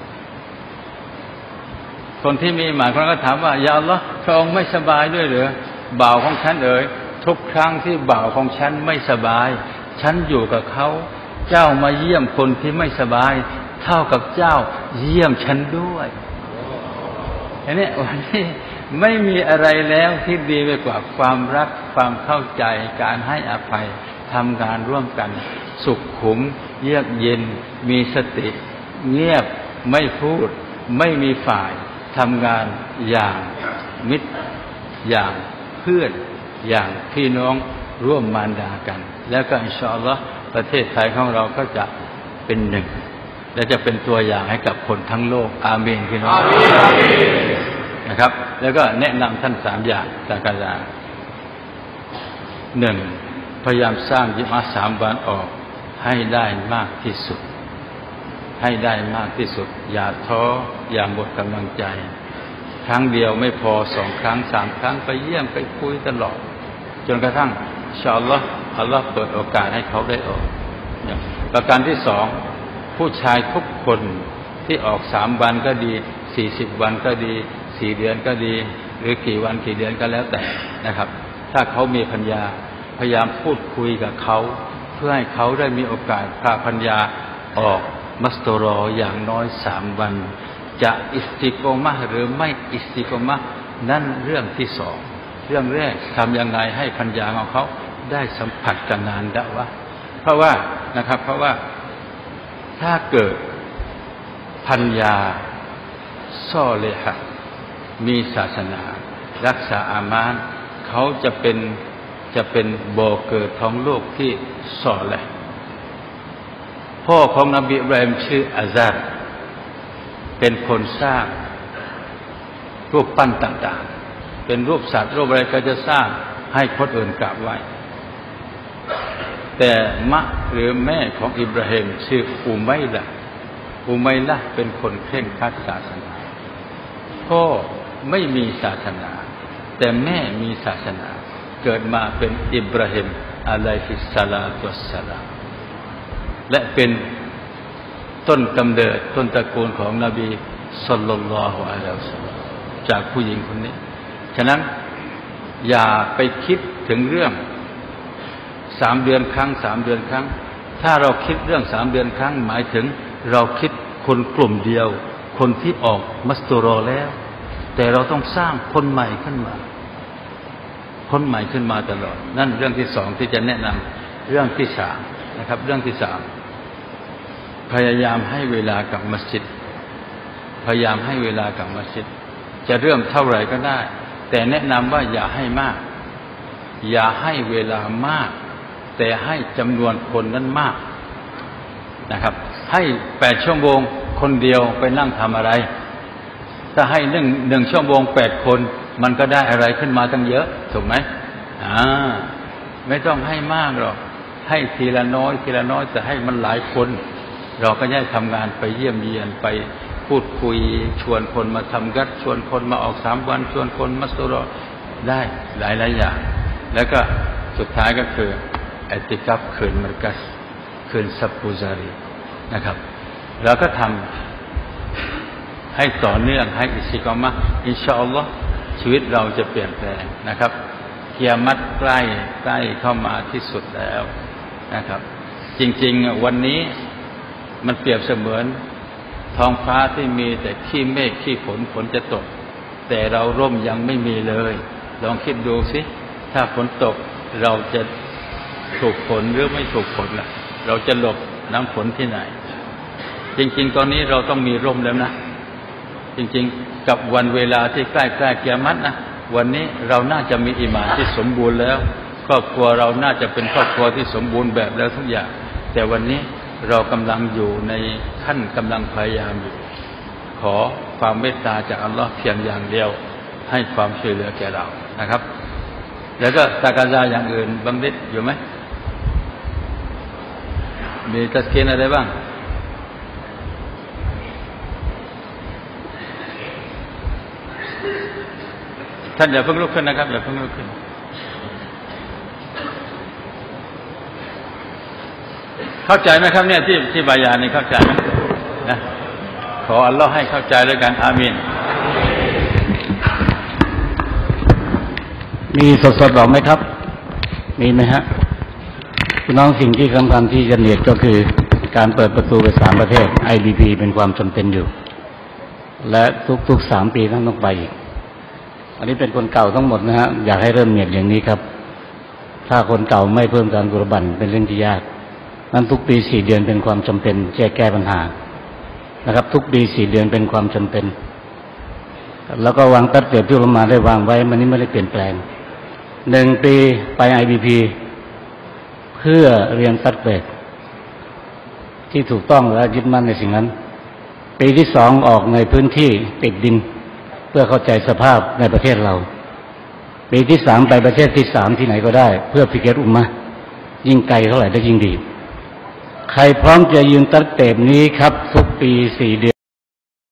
คนที่มีหมายคนก็ถามว่ายาอัลลอฮ์พระองค์ไม่สบายด้วยหรือบ่าวของฉันเอ๋ยทุกครั้งที่บ่าวของฉันไม่สบายฉันอยู่กับเขาเจ้ามาเยี่ยมคนที่ไม่สบายเท่ากับเจ้าเยี่ยมฉันด้วยอันนี้วันนี้ไม่มีอะไรแล้วที่ดีไปกว่าความรักความเข้าใจการให้อภัยทำงานร่วมกันสุขขุมเยือกเย็นมีสติเงียบไม่พูดไม่มีฝ่ายทำงานอย่างมิตรอย่างเพื่อนอย่างพี่น้องร่วมมารดากันแล้วก็อินชาอัลลอฮ์ประเทศไทยของเราก็จะเป็นหนึ่งและจะเป็นตัวอย่างให้กับคนทั้งโลกอาเมนพี่น้องนะครับแล้วก็แนะนำท่านสามอย่างจากการาหนึ่งพยายามสร้างยิมาสามวันออกให้ได้มากที่สุดให้ได้มากที่สุดอย่าท้ออย่าหมดกำลังใจครั้งเดียวไม่พอสองครั้งสามครั้งไปเยี่ยมไปคุยตลอดจนกระทั่งอินชาอัลลอฮ์อัลลอฮ์เปิดโอกาสให้เขาได้ออกประการที่สองผู้ชายทุกคนที่ออกสามวันก็ดีสี่สิบวันก็ดีสี่เดือนก็ดีหรือกี่วันกี่เดือนก็แล้วแต่นะครับถ้าเขามีภรรยาพยายามพูดคุยกับเขาเพื่อให้เขาได้มีโอกาสพาภรรยาออกมัสตรออย่างน้อยสามวันจะอิสติโกมะหรือไม่อิสติโกมะนั่นเรื่องที่สองเรื่องแรกทำยังไงให้ภรรยาของเขาได้สัมผัสกับงานดะวะห์เพราะว่านะครับเพราะว่าถ้าเกิดภรรยาซอเลหะมีศาสนารักษาอามานเขาจะเป็นจะเป็นบ่อเกิดของโลกที่ซอเลห์พ่อของนบีอิบราฮิมชื่ออาซาร์เป็นคนสร้างรูปปั้นต่างๆเป็นรูปสัตว์รูปอะไรก็จะสร้างให้คนอื่นกราบไหว้แต่มะหรือแม่ของอิบราฮิมชื่ออุมัยละอุมัยละเป็นคนเคร่งครัดศาสนาพ่อไม่มีศาสนาแต่แม่มีศาสนาเกิดมาเป็นอิบราฮิมอะลัยฮิสสลาตุวัสสลามและเป็นต้นกำเนิดต้นตระกูลของนบีศ็อลลัลลอฮุอะลัยฮิวะซัลลัมจากผู้หญิงคนนี้ฉะนั้นอย่าไปคิดถึงเรื่องสามเดือนครั้งสามเดือนครั้งถ้าเราคิดเรื่องสามเดือนครั้งหมายถึงเราคิดคนกลุ่มเดียวคนที่ออกมัสตุรอแล้วแต่เราต้องสร้างคนใหม่ขึ้นมาคนใหม่ขึ้นมาตลอดนั่นเรื่องที่สองที่จะแนะนำเรื่องที่สามนะครับเรื่องที่สามพยายามให้เวลากับมัสยิดพยายามให้เวลากับมัสยิดจะเริ่มเท่าไหร่ก็ได้แต่แนะนำว่าอย่าให้มากอย่าให้เวลามากแต่ให้จำนวนคนนั้นมากนะครับให้แปดชั่วโมงคนเดียวไปนั่งทำอะไรถ้าให้หนึ่งหนึ่งชั่วโมงแปดคนมันก็ได้อะไรขึ้นมาตั้งเยอะถูกไหมอ่าไม่ต้องให้มากหรอกให้ทีละน้อยทีละน้อยแต่ให้มันหลายคนเราก็ได้ทำงานไปเยี่ยมเยียนไปพูดคุยชวนคนมาทำกัดชวนคนมาออกสามวันชวนคนมาสุรอได้หลายหลายอย่างแล้วก็สุดท้ายก็คืออิติกัฟคืนมัรกัสคืนซับปูซารีนะครับเราก็ทำให้ต่อเนื่องให้อิสติกอมะห์อินชาอัลลอฮ์ชีวิตเราจะเปลี่ยนแปลงนะครับกิยามัตใกล้ใกล้เข้ามาที่สุดแล้วนะครับจริงๆวันนี้มันเปรียบเสมือนท้องฟ้าที่มีแต่ขี้เมฆขี้ฝนฝนจะตกแต่เราร่มยังไม่มีเลยลองคิดดูสิถ้าฝนตกเราจะถูกฝนหรือไม่ถูกฝนล่ะเราจะหลบน้ำฝนที่ไหนจริงๆตอนนี้เราต้องมีร่มแล้วนะจริงๆกับวันเวลาที่ใกล้ๆกิยามัตนะวันนี้เราน่าจะมีอีหม่านที่สมบูรณ์แล้วครอบครัวเราน่าจะเป็นครอบครัวที่สมบูรณ์แบบแล้วทุกอย่างแต่วันนี้เรากำลังอยู่ในขั้นกำลังพยายามอยู่ขอความเมตตาจากอัลลอฮ์เพียงอย่างเดียวให้ความช่วยเหลือแก่เรานะครับแล้วก็ตากาซาอย่างอื่นบางนิดอยู่ไหมมีตัสกีนอะไรบ้างท่านอย่าเพิ่งลุกขึ้นนะครับอย่าเพิ่งลุกขึ้นเข้าใจไหมครับเนี่ยที่ที่บายานี่เข้าใจไหมนะขออัลลอฮ์ให้เข้าใจแล้วกันอามีนมีสดๆหรอไหมครับมีไหมฮะพี่น้องสิ่งที่สำคัญที่จะเนียดก็คือการเปิดประตูไปสามประเทศ ไอ บี พี เป็นความจำเป็นอยู่และทุกๆสามปีต้องต้องไปอีกอันนี้เป็นคนเก่าทั้งหมดนะฮะอยากให้เริ่มเนียดอย่างนี้ครับถ้าคนเก่าไม่เพิ่มการกุรบันเป็นเรื่องที่ยากนั้นทุกปีสี่เดือนเป็นความจำเป็นแก้แก้ปัญหานะครับทุกปีสี่เดือนเป็นความจำเป็นแล้วก็วางตัดเปรียบที่เรามาได้วางไว้มันนี้ไม่ได้เปลี่ยนแปลงหนึ่งปีไป ไอ บี พี เพื่อเรียนตัดเปรียบที่ถูกต้องและยึดมั่นในสิ่งนั้นปีที่สองออกในพื้นที่ติดดินเพื่อเข้าใจสภาพในประเทศเราปีที่สามไปประเทศที่สามที่ไหนก็ได้เพื่อฟิกเกตอุมมะยิ่งไกลเท่าไหร่ได้ยิ่งดีใครพร้อมจะยืนตัดเตบนี้ครับทุกปีสี่เดือน